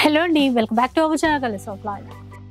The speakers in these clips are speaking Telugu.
హలో అండి, welcome back to our channel colours of life.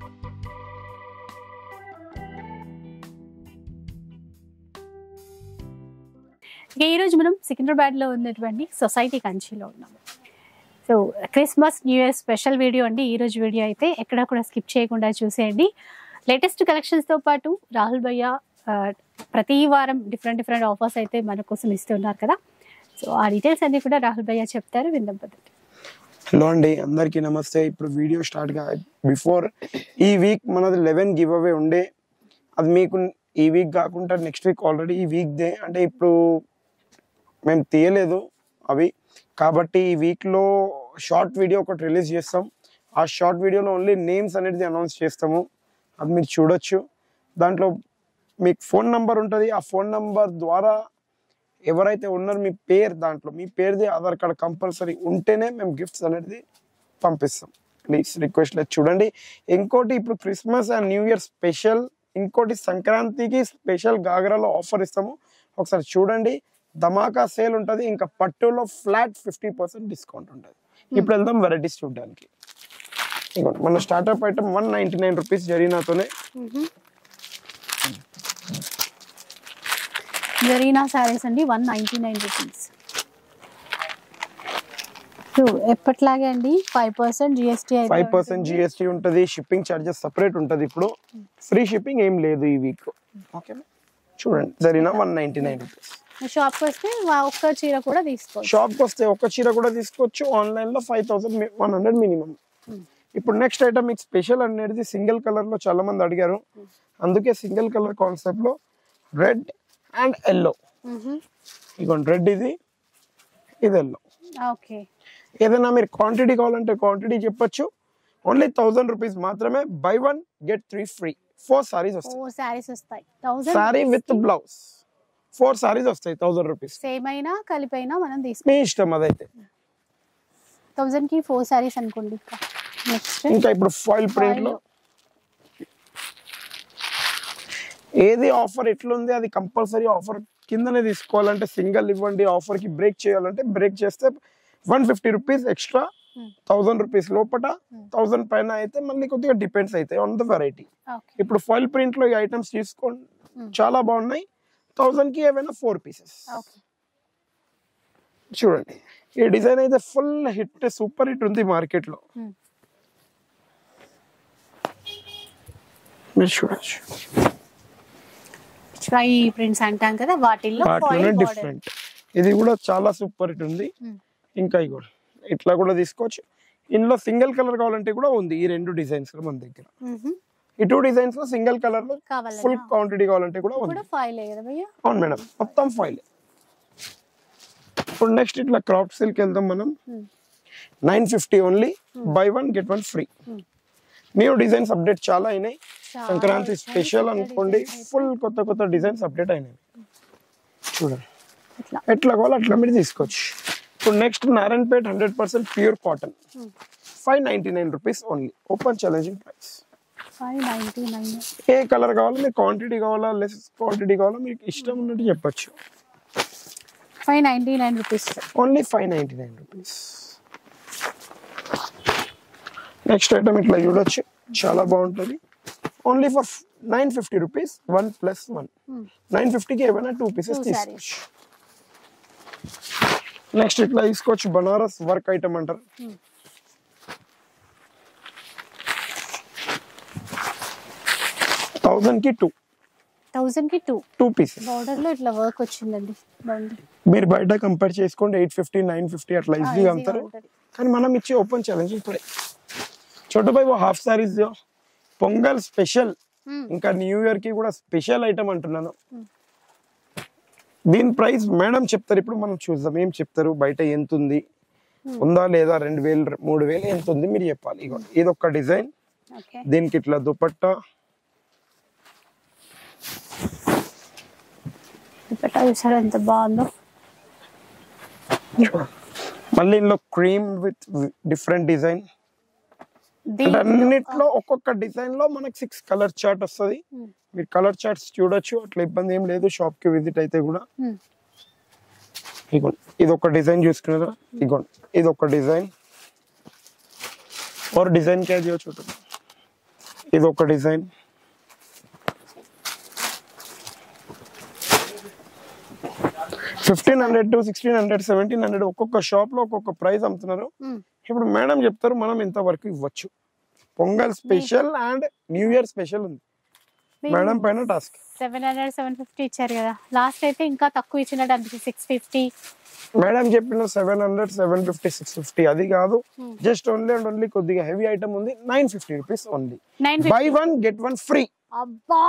ఈరోజు మనం సికింద్రాబాద్లో ఉన్నటువంటి సొసైటీ కంచిలో ఉన్నాము. So Christmas new year special video అండి ఈరోజు వీడియో. అయితే ఎక్కడ కూడా స్కిప్ చేయకుండా చూసేయండి. లేటెస్ట్ కలెక్షన్స్తో పాటు రాహుల్ భయ్య ప్రతి వారం డిఫరెంట్ ఆఫర్స్ అయితే మన కోసం ఇస్తున్నారు కదా. సో ఆ డీటెయిల్స్ అన్ని కూడా రాహుల్ భయ్య చెప్తారు, విందాం పద్ధతి. హలో అండి, అందరికీ నమస్తే. ఇప్పుడు వీడియో స్టార్ట్ బిఫోర్ ఈ వీక్ మనది 11 గివ్ అవే ఉండే. అది మీకు ఈ వీక్ కాకుండా నెక్స్ట్ వీక్ ఆల్రెడీ ఈ వీక్ దే అంటే ఇప్పుడు మేము తీయలేదు అవి, కాబట్టి ఈ వీక్లో షార్ట్ వీడియో ఒకటి రిలీజ్ చేస్తాం. ఆ షార్ట్ వీడియోలో ఓన్లీ నేమ్స్ అనేది అనౌన్స్ చేస్తాము, అది మీరు చూడొచ్చు. దాంట్లో మీకు ఫోన్ నంబర్ ఉంటుంది, ఆ ఫోన్ నంబర్ ద్వారా ఎవరైతే ఉన్నారో మీ పేరు, దాంట్లో మీ పేరుది ఆధార్ కార్డ్ కంపల్సరీ ఉంటేనే మేము గిఫ్ట్స్ అనేది పంపిస్తాం. ప్లీజ్ రిక్వెస్ట్ లేదు చూడండి. ఇంకోటి ఇప్పుడు Christmas and new year special, ఇంకోటి సంక్రాంతికి స్పెషల్ గాగ్రాలో ఆఫర్ ఇస్తాము, ఒకసారి చూడండి. ధమాకా సేల్ ఉంటుంది, ఇంకా పట్టులో ఫ్లాట్ 50% డిస్కౌంట్ ఉంటుంది. ఇప్పుడు వెళ్దాం వెరైటీస్ చూడడానికి. మన స్టార్ట్అప్ ఐటమ్ 199 రూపీస్ జరీనాతోనే. జరీనా సారీస్ అండి 199 రూపీస్. ఎప్పట్లాగే అండి 5% జిఎస్టీ 5% జిఎస్టీ ఉంటుంది. షిప్పింగ్ చార్జెస్ సపరేట్ ఉంటుంది. ఇప్పుడు ఫ్రీ షిప్పింగ్ ఏం లేదు ఈ వీక్. ఓకేనా, చూడండి జరీనా 199 రూపీస్. షాప్కి వస్తే ఒక్క చీర కూడా తీసుకోవచ్చు. షాప్కి వస్తే ఒక్క చీర కూడా తీసుకోవచ్చు. ఆన్లైన్లో 5100 మినిమం. ఇప్పుడు నెక్స్ట్ ఐటమ్ మీకు స్పెషల్ అనేది సింగిల్ కలర్ లో చాలా మంది అడిగారు, అందుకే సింగిల్ కలర్ కాన్సెప్ట్ లో రెడ్ అండ్ ఎల్లో. ఇదిగోండి రెడ్, ఇది ఎల్లో. ఓకే, ఏదైనా మీరు క్వాంటిటీ కావాలంటే క్వాంటిటీ చెప్పొచ్చు. ఓన్లీ 1000 రూపీస్ మాత్రమే. Buy 1 get 3 free. 4 సారీస్ వస్తాయి. సారీ విత్ బ్లౌజ్ 4 సారీస్ వస్తాయి 1000 రూపీస్. సేమ్ అయినా కలిపైనా మనం మీ తీసుకోవచ్చు, ఇష్టం. అదైతే 1000 కి 4 సారీస్ అనుకోండి. ఇంకా ఇప్పుడు ఫాయిల్ ప్రింట్ లో ఏది ఆఫర్ ఎట్లుంది అది కంపల్సరీ ఆఫర్ కిందనే తీసుకోవాలంటే సింగిల్ ఇవ్వండి. ఆఫర్ కి బ్రేక్ చేయాలంటే బ్రేక్ చేస్తే 150 రూపీస్ ఎక్స్ట్రా. 1000 రూపీస్ లోపల 1000 పైన అయితే మళ్ళీ కొద్దిగా డిపెండ్స్ అవుతాయి ఆన్ ద వెరైటీ. ఇప్పుడు ఫాయిల్ ప్రింట్ లో ఈ ఐటమ్స్ తీసుకోండి, చాలా బాగున్నాయి. 1000 కి ఏవైనా 4 పీసెస్. చూడండి ఈ డిజైన్ అయితే ఫుల్ హిట్, సూపర్ హిట్ ఉంది మార్కెట్ లో. మీరు చూడొచ్చు, ట్రై ప్రింట్స్ అంటాం కదా, వాటిల్లో డిఫరెంట్. ఇది కూడా చాలా సూపర్ హిట్ ఉంది. ఇంకా కూడా ఇట్లా కూడా తీసుకోవచ్చు. ఇందులో సింగిల్ కలర్ కావాలంటే కూడా ఉంది. ఈ 2 డిజైన్స్ మన దగ్గర, ఈ 2 డిజైన్స్ లో సింగిల్ కలర్ లో ఫుల్ క్వాంటిటీ కావాలంటే కూడా ఉంది. అవును మేడం, మొత్తం ఫాయిల్. ఇప్పుడు నెక్స్ట్ ఇట్లా క్రాప్ సిల్క్ వెళ్దాం మనం. 950 only. Buy 1 get 1 free. New designs update చాలా అయినాయి. సంక్రాంతి స్పెషల్ అనుకోండి, ఫుల్ కొత్త డిజైన్స్ అప్డేట్ అయినాయి. చూడండి ఎట్లా కావాలో అట్లా మీరు తీసుకోవచ్చు. ఇప్పుడు next Narayanpet 100% pure cotton 599 rupees only. Open challenging price 599. ఏ కలర్ కావాలో, మీకు క్వాంటిటీ కావాలా లెస్ క్వాంటిటీ కావాలా మీకు ఇష్టం ఉన్నట్టు చెప్పొచ్చు. 599 rupees only. 599 rupees. Next item ఇట్లా చూడొచ్చు, చాలా బాగుంటుంది. Only for 950 rupees 1+1. 950కి ఏమైనా 2 పీసెస్ తీసుకోవచ్చు. నెక్స్ట్ ఇట్లా తీసుకోవచ్చు, బనారస్ వర్క్ ఐటమ్ అంటారు. 1000 కి 2 పీసెస్. బోర్డర్ లో ఇట్లా వర్క్ వచ్చిందండి, బాగుంది. మీరు బయట కంపేర్ చేసుకోండి 850 950 అట్లా ఈజీగా అమ్ముతారు. కానీ మనం ఇచ్చే ఓపెన్ ఛాలెంజ్ ఇప్పుడే छोटे भाई वो हाफ सारीज పొంగల్ స్పెషల్, ఇంకా న్యూ ఇయర్ కి కూడా స్పెషల్ ఐటమ్ అంటున్నాను. దీని ప్రైస్ మేడం చెప్తారు, ఇప్పుడు మనం చూద్దాం ఏం చెప్తారు. బయట ఎంత ఉంది, ఉందా లేదా, 2000 3000 ఎంత ఉంది మీరు చెప్పాలి. ఇది ఒక డిజైన్, దీనికి ఇట్లా దుపట్టా చూసారా ఎంత బాగుందో. మళ్ళీ ఇందులో క్రీమ్ విత్ డిఫరెంట్ డిజైన్. అన్నిట్లో ఒక్కొక్క డిజైన్ లో మనకి 6 కలర్ చార్ట్ వస్తుంది. మీరు కలర్ చార్ట్స్ చూడొచ్చు, అట్లా ఇబ్బంది ఏం లేదు. షాప్ కి విజిట్ అయితే కూడా ఇదిగోండి ఇది ఒక డిజైన్ చూసుకున్నారా, ఇదిగోండి ఇది ఒక డిజైన్. और डिजाइन क्या है छोटा ఇది ఒక డిజైన్ 1500 to 1600 1700 ఒక్కొక్క షాప్ లో ఒక్కొక్క ప్రైస్ అమ్ముతున్నారు. ఇప్పుడు మేడం చెప్తారు మనం ఇంత వరకు ఇవ్వచ్చు. Pongal special and new year special ఉంది మేడం పైన టాస్క్. 700 750 ఇచ్చారు కదా, లాస్ట్ అయితే ఇంకా తక్కువ ఇచ్చినట్టు అనిపిస్తుంది 650. మేడం చెప్పిన 700 750 650 అది కాదు, జస్ట్ ఓన్లీ అండ్ ఓన్లీ కొద్దిగా హెవీ ఐటమ్ ఉంది 950 rupees only. Buy one get one free. అబ్బా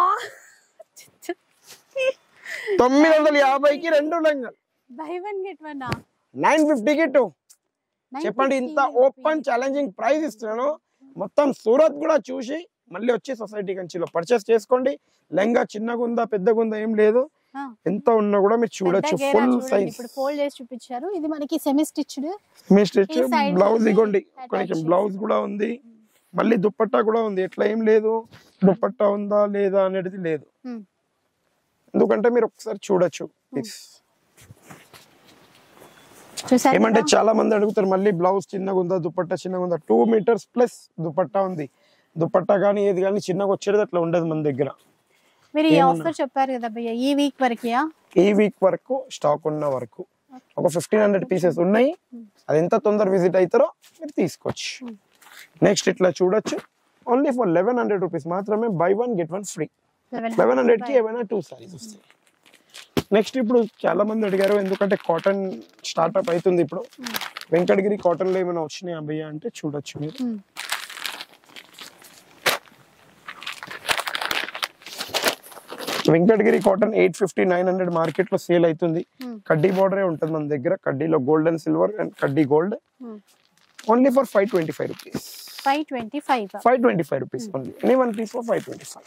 950కి రెండు లంగాలు, బై వన్ గెట్ వన్ 950కి 2. చెప్పండి ఇంత ఓపెన్ ఛాలెంజింగ్ ప్రైస్ ఇస్తున్నాను. మొత్తం సూరత్ కూడా చూసి మళ్ళీ వచ్చి సొసైటీ కంచిలో పర్చేస్ చేసుకోండి. లెంగా చిన్నగా ఉందా పెద్దగా ఉందా ఏం లేదు, ఎంత ఉన్నా కూడా మీరు చూడొచ్చు. ఫుల్ సైజ్ ఇప్పుడు ఫోల్డ్ చేసి చూపించారు. ఇది మనకి సెమీ స్టిచ్డ్ బ్లౌజ్ ఇగోండి, కొంచెం బ్లౌజ్ కూడా ఉంది, మళ్ళీ దుపట్టా కూడా ఉంది. ఎట్లా ఏం లేదు దుపట్టా ఉందా లేదా అనేది లేదు, ఎందుకంటే మీరు ఒకసారి చూడొచ్చు. ఏమంటే చాలా మంది అడుగుతారు మళ్ళీ బ్లౌజ్ చిన్నగా ఉందా దుపట్టా చిన్నగా ఉందా. 2 మీటర్స్ ప్లస్ దుపట్టా ఉంది. దుపట్టా కానీ ఏది కానీ చిన్నగా వచ్చేది అట్లా ఉండదు మన దగ్గర. మీరు ఈ ఆఫర్ చెప్పారు కదా భయ్య, ఈ వీక్ వరకు ఈ వీక్ వరకు స్టాక్ ఉన్న వరకు ఒక 1500 పీసెస్ ఉన్నాయి. అది ఎంత తొందర విజిట్ అవుతారో మీరు తీసుకోవచ్చు. నెక్స్ట్ ఇట్లా చూడొచ్చు, ఓన్లీ ఫర్ 1100 రూపీస్ మాత్రమే. Buy one get one free. 1100కి ఏమైనా 2 సారీస్ వస్తాయి. నెక్స్ట్ ఇప్పుడు చాలా మంది అడిగారు, ఎందుకంటే కాటన్ స్టార్ట్అప్ అవుతుంది ఇప్పుడు. వెంకటగిరి కాటన్ లో ఏమైనా వచ్చినాయి అభయ్య అంటే చూడొచ్చు మీరు. వెంకటగిరి కాటన్ 850 900 మార్కెట్ లో సేల్ అవుతుంది. కడ్డీ బార్డరే ఉంటుంది మన దగ్గర, కడ్డీలో గోల్డ్ అండ్ సిల్వర్ అండ్ కడ్డీ gold. Only for 525 rupees. 525 rupees only. Any one piece for 525.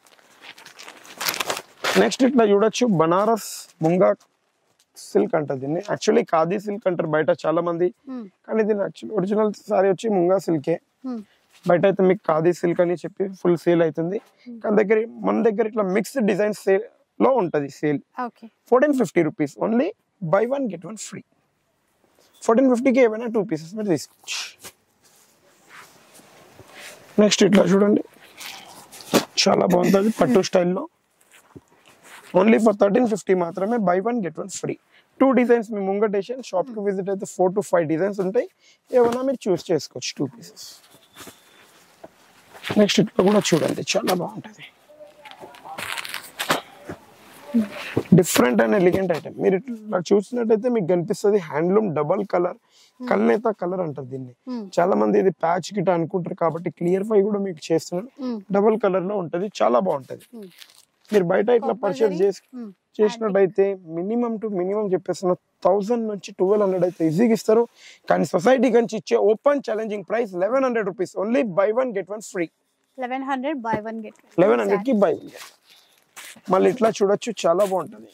Next ఇట్లా చూడొచ్చు, బనారస్ ముంగా సిల్క్ అంటారు దీన్ని. యాక్చువల్లీ ఖాదీ సిల్క్ అంటారు బయట చాలా మంది, కానీ దీని యాక్చువల్లీ ఒరిజినల్ సారీ వచ్చి ముంగా సిల్కే. బయట అయితే మీకు ఖాదీ సిల్క్ అని చెప్పి ఫుల్ సేల్ అవుతుంది, కానీ మన దగ్గర ఇట్లా మిక్స్డ్ డిజైన్ సేల్ లో ఉంటది sale. 1450 rupees only. Buy one get one free. 1450కి ఏమైనా 2 పీసెస్ మీరు తీసుకోవచ్చు. నెక్స్ట్ ఇట్లా చూడండి, చాలా బాగుంటుంది పట్టు స్టైల్లో. ఓన్లీ ఫర్ 1350 మాత్రమే. Buy one get one free. 2 designs మీ ముంగటేషన్ షాప్ కి విజిట్ అయితే 4 to 5 డిజైన్స్ ఉంటాయి, ఏమైనా మీరు చూస్ చేసుకోవచ్చు 2 పీసెస్. నెక్స్ట్ ఇట్లా కూడా చూడండి, చాలా బాగుంటుంది, డిఫరెంట్ అండ్ ఎలిగెంట్ ఐటమ్. మీరు ఇట్లా చూసినట్టయితే మీకు కనిపిస్తుంది హ్యాండ్లూమ్ డబల్ కలర్, కల్నేత కలర్ అంటారు దీన్ని. చాలా మంది ఇది ప్యాచ్ గిట్ అనుకుంటారు కాబట్టి క్లియర్ ఫై కూడా మీకు చేస్తున్నారు. డబల్ కలర్ లో ఉంటది, చాలా బాగుంటది. మీరు బయట ఇట్లా పర్చేస్ చేసినట్టయితే మినిమం టు మినిమం చెప్పేస్తున్న 1000 నుంచి 1200 అయితే ఈజీగా ఇస్తారు. కానీ సొసైటీ నుంచి ఇచ్చే open challenging price 1100 rupees only. Buy one get one free. 1100 buy one get 1100కి బై వన్. మళ్ళీ ఇట్లా చూడొచ్చు, చాలా బాగుంటది.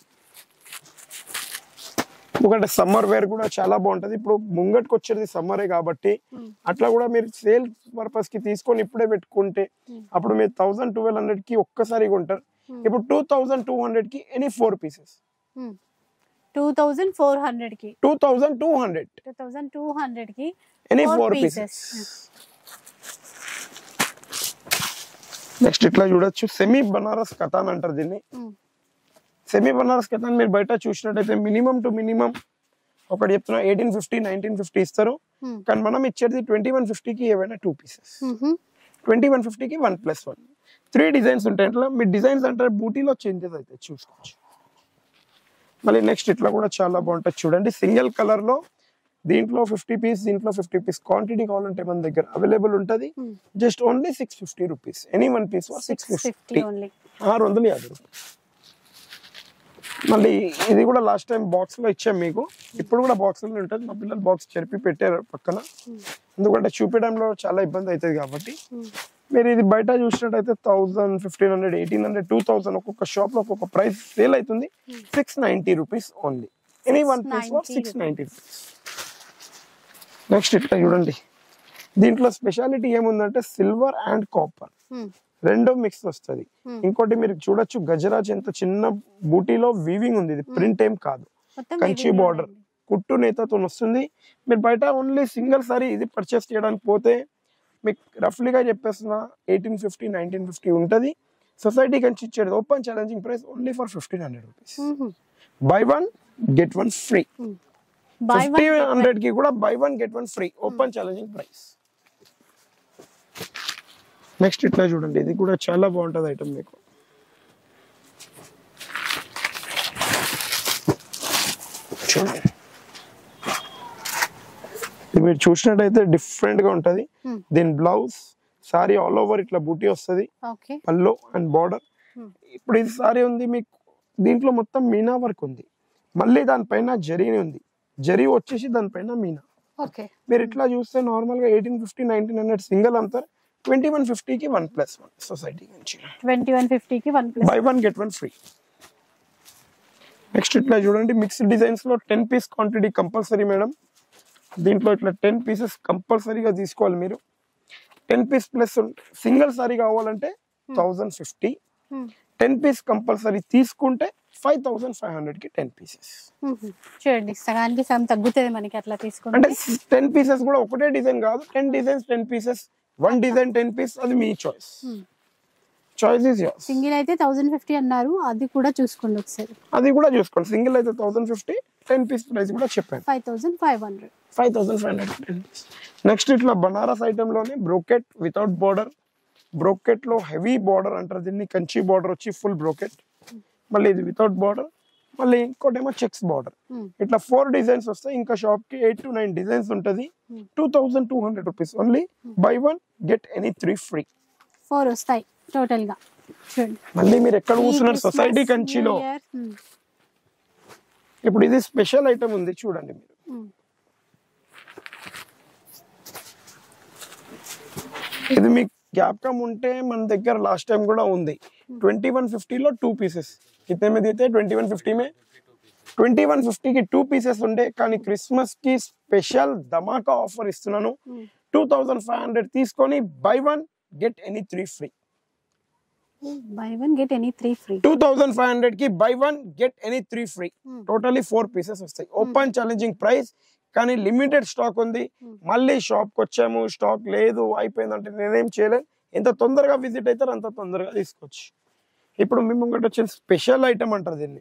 ఎందుకంటే సమ్మర్ వేర్ కూడా చాలా బాగుంటది. ఇప్పుడు ముంగట్కి వచ్చేది సమ్మరే కాబట్టి అట్లా కూడా మీరు సేల్ పర్పస్ కి తీసుకొని ఇప్పుడే పెట్టుకుంటే అప్పుడు మీరు 1000-1200కి ఒక్కసారి కొంటారు. ఇప్పుడు 2200కి ఎనీ 4 పీసెస్. 2400కి 2200కి ఎనీ 4 పీసెస్. నెక్స్ట్ ఇట్లా చూడొచ్చు, సెమీ బనారస్ కథాన్ అంటారు దీన్ని. సెమీ బనారస్ కథాన్ మీరు బయట చూసినట్టయితే మినిమం టు మినిమం ఒకటి చెప్తున్నా 1850 1950 ఇస్తారు, కానీ మనం ఇచ్చేది 2150కి ఏవైనా 2 పీసెస్. 2150కి 1+1 3 డిజైన్స్ ఉంటాయి. అట్లా మీ డిజైన్స్ అంటే బూటీలో చేంజెస్ అయితే చూసుకోవచ్చు. మళ్ళీ నెక్స్ట్ ఇట్లా కూడా చాలా బాగుంటుంది చూడండి, సింగిల్ కలర్ లో. దీంట్లో 50 పీస్, దీంట్లో 50 పీస్. క్వాంటిటీ కావాలంటే మన దగ్గర అవైలబుల్ ఉంటుంది. Just only 650 rupees. Any one piece 650. 650 rupees. మళ్ళీ ఇది కూడా లాస్ట్ టైం బాక్స్ లో ఇచ్చాం మీకు, ఇప్పుడు కూడా బాక్స్ లో ఉంటుంది. మా పిల్లలు బాక్స్ చెరిపి పెట్టారు పక్కన, ఎందుకంటే చూపించడంలో చాలా ఇబ్బంది అవుతుంది కాబట్టి. మీరు ఇది బయట చూసినట్టయితే 1000 1500 1800 2000 ఒక్కొక్క షాప్ లో ఒక్కొక్క ప్రైస్ సేల్ అవుతుంది. 690 rupees only. Any one piece 690 rupees. Next ఇట్లా చూడండి, దీంట్లో స్పెషాలిటీ ఏముందంటే సిల్వర్ అండ్ కాపర్ రెండో మిక్స్ వస్తుంది. ఇంకోటి మీరు చూడొచ్చు, గజరాజ్ ఎంత చిన్న బూటీలో వీవింగ్ ఉంది. ఇది ప్రింట్ ఏం కాదు, కంచి బార్డర్ కుట్టు నేతతో వస్తుంది. మీరు బయట ఓన్లీ సింగిల్ సారీ ఇది పర్చేస్ చేయడానికి పోతే మీకు రఫ్లీగా చెప్పేస్తున్నా 1850 1950 ఉంటుంది. సొసైటీ కంచి ఇచ్చేది open challenging price only for 1500 rupees. Buy 1 get 1 free. 1500 కి కూడా buy 1 get 1 free open challenging price. Next ఇట్లా చూడండి, ఇది కూడా చాలా బాగుంటుంది ఐటమ్ మీకు. చూడండి, ఇది మీరు చూసినట్టయితే డిఫరెంట్ గా ఉంటది. దీని బ్లౌజ్ సారీ ఆల్ ఓవర్ ఇట్లా బూటీ వస్తుంది, పల్లో అండ్ బార్డర్. ఇప్పుడు ఇది సారీ ఉంది మీకు, దీంట్లో మొత్తం మీనా వర్క్ ఉంది, మళ్ళీ దానిపైన జరీ ఉంది, జరీ వచ్చేసి దానిపైన మీనా. మీరు ఇట్లా చూస్తే నార్మల్ గా 1850 1900 సింగిల్ అంతా 2150 కి 1+1 సొసైటీ నుంచి 2150 కి 1+1 బై 1 గెట్ 1 ఫ్రీ. నెక్స్ట్ ఇట్లా చూడండి, మిక్స్డ్ డిజైన్స్ లో 10 పీస్ క్వాంటిటీ కంపల్సరీ మేడం. దీంట్లో ఇట్లా 10 పీసెస్ కంపల్సరీగా తీసుకోవాలి మీరు. 10 పీస్ ప్లస్ సింగిల్ సారీ కావాలంటే 1050, 10 పీస్ కంపల్సరీ తీసుకుంటే 5500 కి 10 పీసెస్. చూడండి, సగానికి సగం తగ్గుతుంది మనకి అట్లా తీసుకుంటే. అంటే 10 పీసెస్ కూడా ఒకటే డిజైన్ కాదు, 10 డిజైన్స్ 10 పీసెస్, 1 డిజైన్ 10 పీస్, అది మీ choice. Choice is yours. Single అయితే 1050 అన్నారు, అది కూడా చూసుకోండి ఒకసారి. అది కూడా చూసుకోండి, సింగిల్ అయితే 1050, 10 పీస్ ప్రైస్ కూడా చెప్పాను 5500. 5500. నెక్స్ట్ ఇట్లా బనారస్ ఐటమ్ లోనే బ్రోకెట్ వితౌట్ బార్డర్, బ్రోకెట్ లో హెవీ బార్డర్ అంటారు దీన్ని, కంచి బార్డర్ వచ్చి ఫుల్ బ్రోకెట్, మళ్ళీ ఇది వితౌట్ బార్డర్, మళ్ళీ ఇంకోటేమో చెక్స్ బార్డర్. ఇట్లా 4 డిజైన్స్ వస్తాయి. ఇంకా షాప్ కి 8 to 9 డిజైన్స్ ఉంటది. 2200 rupees only. Buy 1 get any 3 free. 4 వస్తాయి టోటల్ గా. చూడండి, మళ్ళీ మీరు ఎక్కడ కూర్చున్నారు, సొసైటీ కంచిలో. ఇప్పుడు ఇది స్పెషల్ ఐటమ్ ఉంది చూడండి మీరు. ఇది మీకు జ్ఞాపకం ఉంటే మన దగ్గర లాస్ట్ టైం కూడా ఉంది. 2150 లో 2 పీసెస్. कितने में देते हैं? 2150 में 2150 की 2 పీసెస్ ఉండే, కానీ క్రిస్మస్ కి స్పెషల్ ధమాకా ఆఫర్ ఇస్తున్నాను. 2500 తీసుకొని buy 1 get any 3 free. Buy 1 get any 3 free. 2500 కి buy 1 get any 3 free. Totally 4 pieces వస్తాయి. ఓపెన్ ఛాలెంజింగ్ ప్రైస్, కానీ లిమిటెడ్ స్టాక్ ఉంది. మళ్ళీ షాప్ కి వచ్చాము, స్టాక్ లేదు, అయిపోయిందంటే నేనేం చేయలేను. ఎంత తొందరగా విజిట్ అవుతారు అంత తొందరగా తీసుకోవచ్చు. ఇప్పుడు మీ ముంగట వచ్చిన స్పెషల్ ఐటమ్ అంటారు దీన్ని,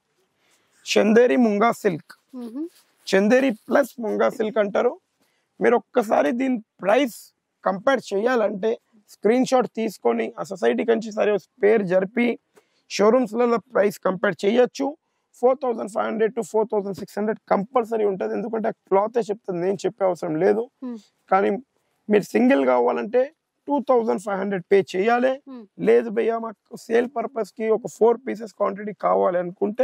Chanderi Munga silk. Chanderi plus Munga silk అంటారు. మీరు ఒక్కసారి దీని ప్రైస్ కంపేర్ చేయాలంటే స్క్రీన్ షాట్ తీసుకొని ఆ సొసైటీ కంచి సరే పేరు జరిపి షోరూమ్స్ లలో ప్రైస్ కంపేర్ చేయొచ్చు. 4500 to 4600 కంపల్సరీ ఉంటుంది. ఎందుకంటే క్లాత్ చెప్తుంది, నేను చెప్పే అవసరం లేదు. కానీ మీరు సింగిల్ కావాలంటే 2500 పే చేయాలి. లేదు భయ్యా మాకు సేల్ పర్పస్ కి ఒక 4 పీసెస్ క్వాంటిటీ కావాలి అనుకుంటే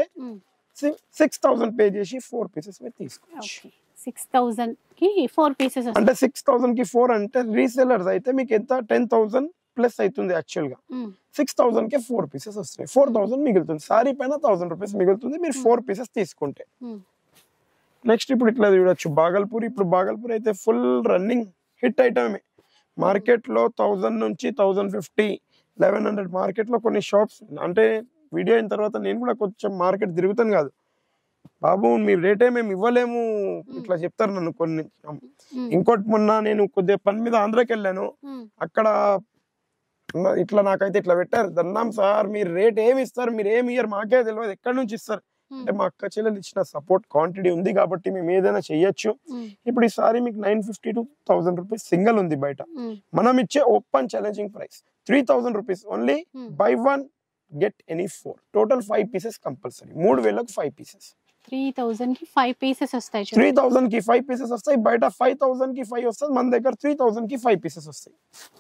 6000 పే చేసి 4 పీసెస్ మీరు తీసుకోవచ్చు. 6000 కి 4 పీసెస్ అంటే 6000 కి 4 అంటే రీసెలర్స్ అయితే మీకు ఎంత 10000 ప్లస్ అవుతుంది. యాక్చువల్ గా 6000 కి 4 పీసెస్ వస్తాయి, 4000 మిగులుతుంది. సారీ పైన 1000 రూపీస్ మిగులుతుంది మీరు 4 పీసెస్ తీసుకుంటే. నెక్స్ట్ ఇప్పుడు ఇట్లా చూడొచ్చు బాగల్పూర్. ఇప్పుడు బాగల్పూర్ అయితే ఫుల్ రన్నింగ్ హిట్ ఐటమే. మార్కెట్ లో 1000 నుంచి 1050 1100 మార్కెట్ లో కొన్ని షాప్స్. అంటే వీడియో అయిన తర్వాత నేను కూడా కొంచెం మార్కెట్ తిరుగుతాను కాదు బాబు, మీ రేటే మేము ఇవ్వలేము ఇట్లా చెప్తారు నన్ను కొన్ని. ఇంకోటి మొన్న నేను కొద్దిగా పని మీద ఆంధ్రాకి వెళ్ళాను, అక్కడ ఇట్లా నాకైతే ఇట్లా పెట్టారు, దన్నాం సార్ మీరు రేట్ ఏమి ఇస్తారు, మీరు ఏమి ఇయ్యరు, మాకే తెలియదు, ఎక్కడి నుంచి ఇస్తారు అంటే మా అక్క చెల్లెలు ఇచ్చిన సపోర్ట్ క్వాంటిటీ ఉంది కాబట్టి మేము ఏదైనా చెయ్యొచ్చు. ఇప్పుడు ఈసారి మీకు 950 to 1000 రూపీస్ సింగిల్ ఉంది బయట. మనం ఇచ్చే open challenging price 3000 rupees only. Buy 1 get any 4. Total 5 pieces compulsory. 3000కి 5 పీసెస్. 3000 కి 5 పీసెస్ వస్తాయి. 3000 కి 5 పీసెస్ వస్తాయి. బయట 5000 కి 5 వస్తుంది, మన దగ్గర 3000 కి 5 పీసెస్ వస్తాయి.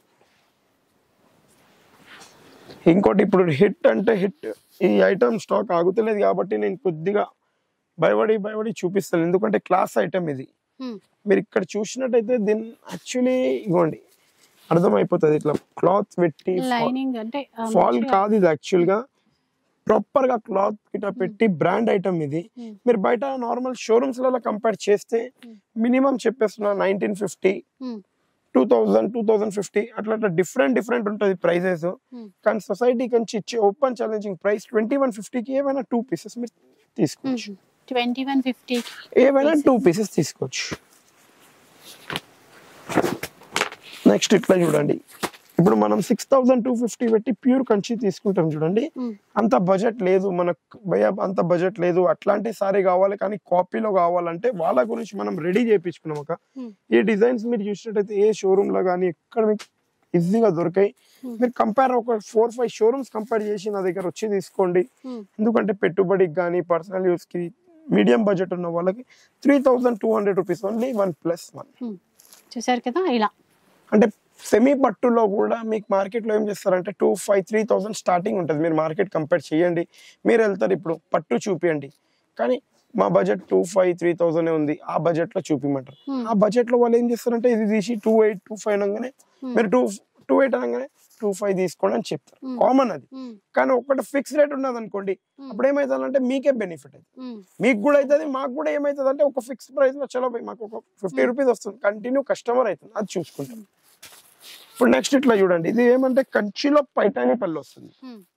ఇంకోటి ఇప్పుడు హిట్ అంటే హిట్, ఈ ఐటమ్ స్టాక్ ఆగుతలేదు కాబట్టి నేను కొద్దిగా భయపడి చూపిస్తాను. ఎందుకంటే క్లాస్ ఐటమ్ ఇది. మీరు ఇక్కడ చూసినట్టయితే దీన్ని యాక్చువల్లీ ఇవ్వండి అర్థమైపోతుంది. ఇట్లా క్లాత్ పెట్టి ఫాల్ కాదు ఇది, యాక్చువల్ గా ప్రాపర్ గా క్లాత్ గిట్లా పెట్టి బ్రాండ్ ఐటమ్ ఇది. మీరు బయట నార్మల్ షోరూమ్స్ లలో కంపేర్ చేస్తే మినిమం చెప్పేస్తున్నా 1950 2000 2050 అట్లా డిఫరెంట్ ఉంటుంది ప్రైజెస్. కానీ సొసైటీ కంచి ఇచ్చే ఓపెన్ ఛాలెంజింగ్ ప్రైస్ 2150 కి ఏమైనా 2 పీసెస్ మీరు తీసుకోవచ్చు. 2150 ఏమైనా 2 పీసెస్ తీసుకోవచ్చు. నెక్స్ట్ ఇట్లా చూడండి, ఇప్పుడు మనం 6250 పెట్టి ప్యూర్ కంచి తీసుకుంటాం చూడండి. అంత బడ్జెట్ లేదు మనకు భయ, అంత బడ్జెట్ లేదు. అట్లాంటి సారీ కావాలి కానీ కాపీలో కావాలంటే వాళ్ళ గురించి మనం రెడీ చేయించుకున్నాం. ఒక ఈ డిజైన్స్ మీరు చూసినట్టయితే ఏ షోరూమ్ లో కానీ ఎక్కడ మీకు ఈజీగా దొరికాయి. మీరు కంపేర్ ఒక 4-5 షోరూమ్స్ కంపేర్ చేసి నా దగ్గర వచ్చి తీసుకోండి. ఎందుకంటే పెట్టుబడికి కానీ పర్సనల్ యూస్ కి మీడియం బడ్జెట్ ఉన్న వాళ్ళకి 3200 రూపీస్ ఓన్లీ 1+1. చూసారు కదా ఇలా. అంటే సెమీ పట్టులో కూడా మీకు మార్కెట్లో ఏం చేస్తారంటే 2,500-3,000 స్టార్టింగ్ ఉంటుంది. మీరు మార్కెట్ కంపేర్ చేయండి, మీరు వెళ్తారు ఇప్పుడు పట్టు చూపియండి, కానీ మా బడ్జెట్ 2,500-3,000 ఉంది, ఆ బడ్జెట్ లో చూపిమంటారు. ఆ బడ్జెట్ లో వాళ్ళు ఏం చేస్తారంటే ఇది తీసి 2,800-2,500 అనగానే మీరు 2,800 అనగానే 2,500 తీసుకోండి అని చెప్తారు. కామన్ అది. కానీ ఒకటి ఫిక్స్ రేట్ ఉన్నది అనుకోండి, అప్పుడు ఏమవుతుందంటే మీకే బెనిఫిట్ అవుతుంది, మీకు కూడా అవుతుంది, మాకు కూడా ఏమవుతుంది అంటే ఒక ఫిక్స్ ప్రైస్ లో చలో మాకు ఒక 50 రూపీస్ వస్తుంది, కంటిన్యూ కస్టమర్ అవుతుంది, అది చూసుకుంటాం. ఇప్పుడు నెక్స్ట్ ఇట్లా చూడండి, ఇది ఏమంటే కంచిలో పైఠానీ పళ్ళు వస్తుంది.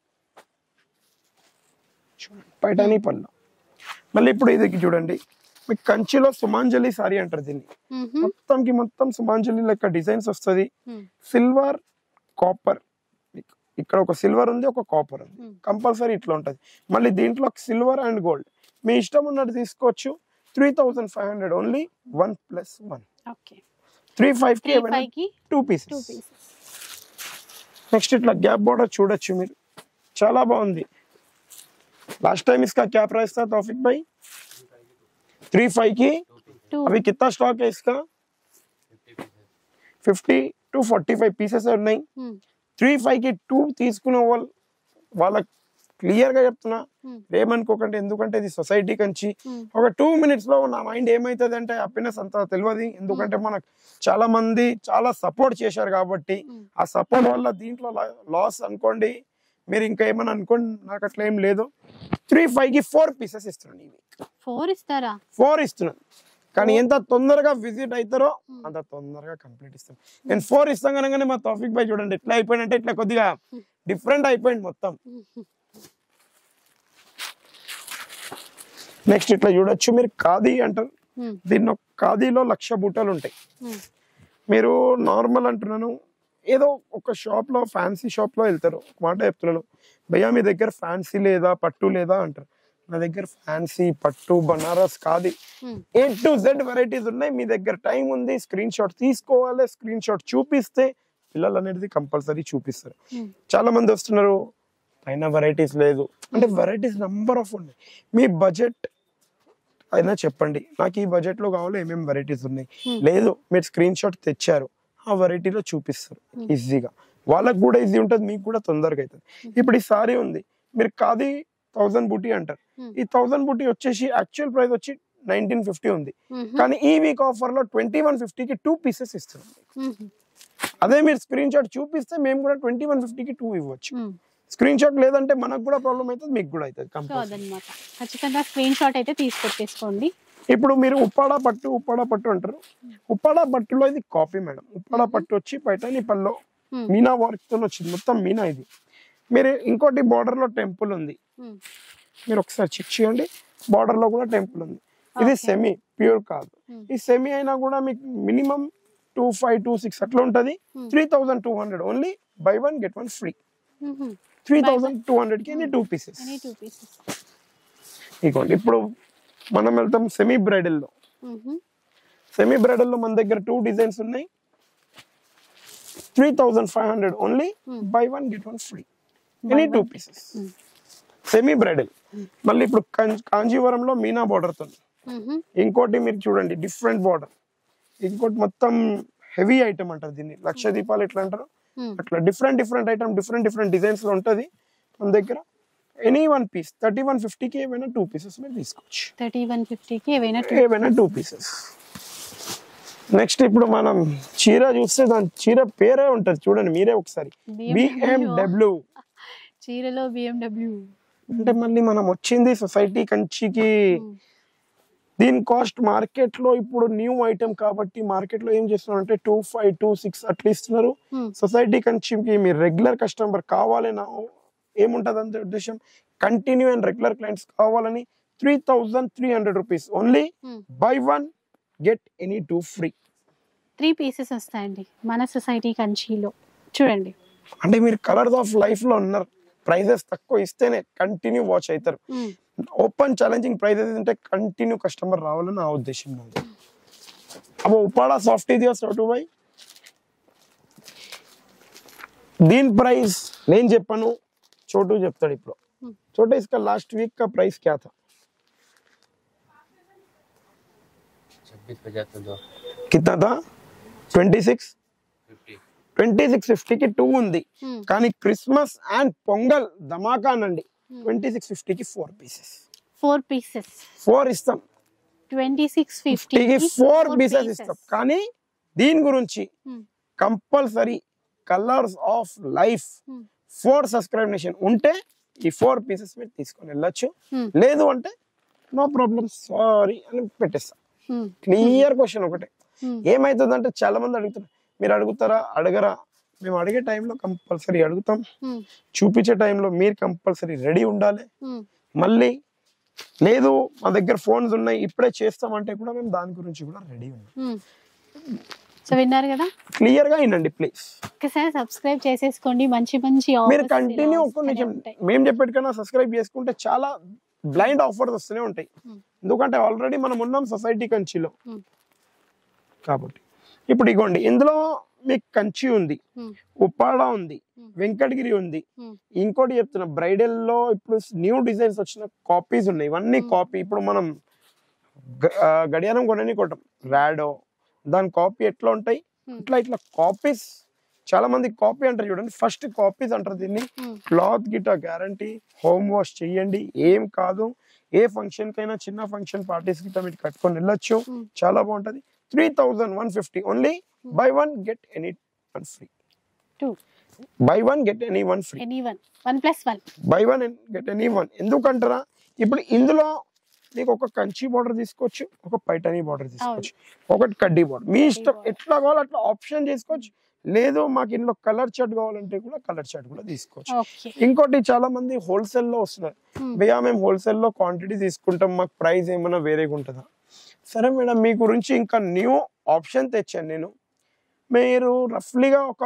పైఠానీ పళ్ళు. మళ్ళీ ఇప్పుడు ఇది చూడండి, మీకు కంచిలో సుమాంజలి సారీ అంటారు దీన్ని. మొత్తం సుమాంజలి లెక్క డిజైన్స్ వస్తుంది. సిల్వర్ కాపర్, ఇక్కడ ఒక సిల్వర్ ఉంది, ఒక కాపర్ ఉంది, కంపల్సరీ ఇట్లా ఉంటది. మళ్ళీ దీంట్లో సిల్వర్ అండ్ గోల్డ్ మీ ఇష్టం ఉన్నట్టు తీసుకోవచ్చు. 3,500 ఓన్లీ 1+1. 3,500 కి 2 పీసెస్. నెక్స్ట్ ఇట్లా గ్యాప్ బోర్డర్ చూడొచ్చు మీరు, చాలా బాగుంది. लास्ट टाइम इसका क्या प्राइस था तौफिक भाई? 3,500 की 2. अभी कितना स्टॉक है इसका? 50 to 45 पीसेस है. नहीं 3,500 की 2 తీసుకున్న వాళ్ళ క్లియర్ గా చెప్తున్నా, ఏమనుకోకండి. ఎందుకంటే ఇది సొసైటీ కంచి. ఒక 2 minutes లో నా మైండ్ ఏమైతుంది అంటే హ్యాపీనెస్ అంత తెలియదు. ఎందుకంటే మనకు చాలా మంది చాలా సపోర్ట్ చేశారు కాబట్టి, ఆ సపోర్ట్ వల్ల దీంట్లో లాస్ అనుకోండి, మీరు ఇంకా ఏమని అనుకోండి, నాకు అట్లా ఏం లేదు. 3,500 కి 4 పీసెస్ ఇస్తున్నాను. 4 ఇస్తారా? 4 ఇస్తున్నాను, కానీ ఎంత తొందరగా విజిట్ అవుతారో అంత తొందరగా కంప్లీట్ ఇస్తాను. నేను 4 ఇస్తాం కనుకనే మా తౌఫిక్ భాయ్ చూడండి ఎట్లా అయిపోయిందంటే ఇట్లా కొద్దిగా డిఫరెంట్ అయిపోయింది మొత్తం. నెక్స్ట్ ఇట్లా చూడొచ్చు మీరు, ఖాదీ అంటారు దీన్ని. ఖాదీలో 1,00,000 బూటలు ఉంటాయి. మీరు నార్మల్ అంటున్నాను, ఏదో ఒక షాప్ లో ఫ్యాన్సీ షాప్ లో వెళ్తారు, ఒక మాట చెప్తున్నాను, భయ్యా మీ దగ్గర ఫ్యాన్సీ లేదా పట్టు లేదా అంటారు. నా దగ్గర ఫ్యాన్సీ పట్టు Banaras khadi A to Z varieties ఉన్నాయి. మీ దగ్గర టైం ఉంది, స్క్రీన్ షాట్ తీసుకోవాలి, స్క్రీన్ షాట్ చూపిస్తే పిల్లలు అనేది కంపల్సరీ చూపిస్తారు. చాలా మంది వస్తున్నారు, అయినా వెరైటీస్ లేదు అంటే వెరైటీస్ నంబర్ ఆఫ్ ఉన్నాయి. మీ బడ్జెట్ అయినా చెప్పండి, నాకు ఈ బడ్జెట్ లో కావాలి, ఏమేమి వెరైటీస్ ఉన్నాయి. లేదు మీరు స్క్రీన్ షాట్ తెచ్చారు, ఆ వెరైటీలో చూపిస్తారు ఈజీగా. వాళ్ళకు కూడా ఈజీ ఉంటుంది, మీకు కూడా తొందరగా అవుతుంది. ఇప్పుడు ఈ సారీ ఉంది, మీరు ఖాదీ 1000 బూటీ అంటారు. ఈ 1000 బూటీ వచ్చేసి యాక్చువల్ ప్రైస్ వచ్చి 1950 ఉంది, కానీ ఈ వీక్ ఆఫర్ లో 2150 కి 2 పీసెస్ ఇస్తున్నాం. అదే మీరు స్క్రీన్ షాట్ చూపిస్తే మేము కూడా 2150 కి 2 ఇవ్వచ్చు. స్క్రీన్ షాట్ లేదంటే మనకు కూడా ప్రాబ్లం అవుతుంది, మీకు కూడా అవుతుంది. ఖచ్చితంగా స్క్రీన్ షాట్ అయితే తీసుకొచ్చేసుకోండి. ఇప్పుడు మీరు ఉప్పాడ పట్టు అంటారు. ఉప్పాడ పట్టులో ఇది కాపీ మేడం. ఉప్పాడ పట్టు వచ్చి పైఠానీ పల్లో మీనా వర్క్ తో వచ్చింది, మొత్తం మీనా. ఇది మీరు ఇంకోటి బార్డర్ లో టెంపుల్ ఉంది, మీరు ఒకసారి చెక్ చేయండి. బార్డర్ లో కూడా టెంపుల్ ఉంది. ఇది సెమీ ప్యూర్ కాదు. ఈ సెమీ అయినా కూడా మీకు మినిమం 2,500-2,600 అట్లా ఉంటది. 3,200 ఓన్లీ, బై 1 get 1 ఫ్రీ. 3,200 కి 2 పీసెస్. ఇదిగోండి, ఇప్పుడు మనం వెళ్తాం సెమీ బ్రైడల్ లో. సెమీ బ్రైడల్ లో మన దగ్గర 2 డిజైన్స్ ఉన్నాయి. 3,500 only, buy 1 get 1 free, any 2 pieces. Semi bridal. మళ్ళీ ఇప్పుడు కాంజీవరంలో మీనా బార్డర్ తో. ఇంకోటి మీరు చూడండి డిఫరెంట్ బార్డర్. ఇంకోటి మొత్తం హెవీ ఐటమ్ అంటారు దీన్ని, 1,00,000 దీపాలు ఎట్లా అంటారు అట్లా డిఫరెంట్ ఐటమ్, డిఫరెంట్ డిజైన్స్ లో ఉంటది మన దగ్గర. ఎనీ 1 పీస్ 3150 కి ఏమైనా 2 పీసెస్ మీరు తీసుకోవచ్చు. 3150 కి ఏమైనా 2 పీసెస్. నెక్స్ట్ ఇప్పుడు మనం చీర చూస్తే దాని చీర పేరే ఉంటది చూడండి మీరే ఒకసారి, BMW. చీరలో BMW అంటే మళ్ళీ మనం వచ్చింది సొసైటీ కంచికి. దీని కాస్ట్ మార్కెట్ లో ఇప్పుడు న్యూ ఐటమ్ కాబట్టి మార్కెట్ లో ఏం చేస్తున్నారు అంటే 2,500-2,600 అట్లా ఇస్తున్నారు. సొసైటీ కంచికి మీరు రెగ్యులర్ కస్టమర్ కావాలన్నా ఏముంటది అంటే ఉద్దేశం, కంటిన్యూ అండ్ రెగ్యులర్ క్లయింట్స్ కావాలని 3,300 rupees only, buy 1 get any 2 free. 3 pieces వస్తాయండి మన సొసైటీ కంచిలో. చూడండి. అంటే మీరు కలర్స్ ఆఫ్ లైఫ్ లో ఉన్నారు. ప్రైజెస్ తక్కువ ఇస్తేనే కంటిన్యూ వాచ్ అవుతారు. ఓపెన్ ఛాలెంజింగ్ ప్రైజెస్ అంటే కంటిన్యూ కస్టమర్ రావాలని నా ఉద్దేశం నాది. అబ్బో ఉపాడా సాఫ్ట్ दिया छोटू भाई. దీని ప్రైస్ నేను చెప్పను, छोटू చెప్తాడు ఇప్పుడు. छोटू इसका लास्ट वीक का प्राइस क्या था? 26,50 दो. कितना था? 2650 కి 2 ఉంది. కానీ క్రిస్మస్ అండ్ పొంగల్ ధమాకా నండి 2650 కి 4 పీసెస్. 4 పీసెస్ 4 ఇస్తాం. 2650 కి 4 పీసెస్ ఇస్తాం. కానీ దీని గురించి compulsory colours of life 4 subscription ఉంటే ఈ 4 పీసెస్ మీరు తీసుకొని వెళ్ళొచ్చు. లేదు అంటే నో ప్రాబ్లం సారీ అని పెట్టేస్తాం. క్లియర్ క్వశ్చన్ ఒకటే. ఏమైతుందంటే చాలా మంది అడుగుతున్నారు, మీరు అడుగుతారా అడగరా? మేము అడిగే టైంలో కంపల్సరీ అడుగుతాం, చూపించే టైంలో మీరు కంపల్సరీ రెడీ ఉండాలి. మళ్ళీ లేదు మా దగ్గర ఫోన్స్ ఉన్నాయి ఇప్పుడే చేస్తామంటే కూడా మేము దాని గురించి కూడా రెడీ ఉన్నాం. సో విన్నారు కదా, క్లియర్ గా వినండి ప్లీజ్. ఒకసారి సబ్స్క్రైబ్ చేసేసుకోండి. మంచి మీరు కంటిన్యూ ఒక్క నిమిషం మేము చెప్పేటికన్నా సబ్స్క్రైబ్ చేసుకుంటే చాలా బ్లైండ్ ఆఫర్స్ వస్తూనే ఉంటాయి. ఎందుకంటే ఆల్రెడీ మనం ఉన్నాం సొసైటీ కంచిలో కాబట్టి. ఇప్పుడు ఇగోండి, ఇందులో మీకు కంచి ఉంది, ఉప్పాడ ఉంది, వెంకటగిరి ఉంది. ఇంకోటి చెప్తున్నా, బ్రైడల్ లో ఇప్పుడు న్యూ డిజైన్స్ వచ్చిన కాపీస్ ఉన్నాయి. ఇవన్నీ కాపీ. ఇప్పుడు మనం గడియారం కొనని కొట్టం రాడో, దాని కాపీ ఎట్లా ఉంటాయి ఇట్లా కాపీస్. చాలా మంది కాపీ అంటారు చూడండి, ఫస్ట్ కాపీస్ అంటారు దీన్ని. క్లాత్ గిటా గ్యారంటీ, హోమ్ వాష్ చెయ్యండి, ఏం కాదు. ఏ ఫంక్షన్ కైనా చిన్న ఫంక్షన్ పార్టీస్ గిట్ట మీరు కట్టుకొని వెళ్ళొచ్చు, చాలా బాగుంటది. 3150 only. Buy one get any one free. Buy one get any one free. Buy one get any one. ఎందుకంటారా, ఇప్పుడు ఇందులో నీకు ఒక కంచి బార్డర్ తీసుకోవచ్చు, ఒక పైటనీ బార్డర్ తీసుకోవచ్చు, ఒకటి కడ్డీ బార్డర్. మీ ఇష్టం ఎట్లా కావాలో అట్లా ఆప్షన్ చేసుకోవచ్చు. లేదు మాకు ఇందులో కలర్ చార్ట్ కావాలంటే కూడా కలర్ చార్ట్ కూడా తీసుకోవచ్చు. ఇంకోటి చాలా మంది హోల్సేల్ లో వస్తున్నారు, భయ్యా మేము హోల్సేల్ లో క్వాంటిటీ తీసుకుంటాం, మాకు ప్రైస్ ఏమైనా వేరేగా ఉంటుందా? సరే మేడం, మీ గురించి ఇంకా న్యూ ఆప్షన్ తెచ్చాను నేను. మీరు రఫ్లీగా ఒక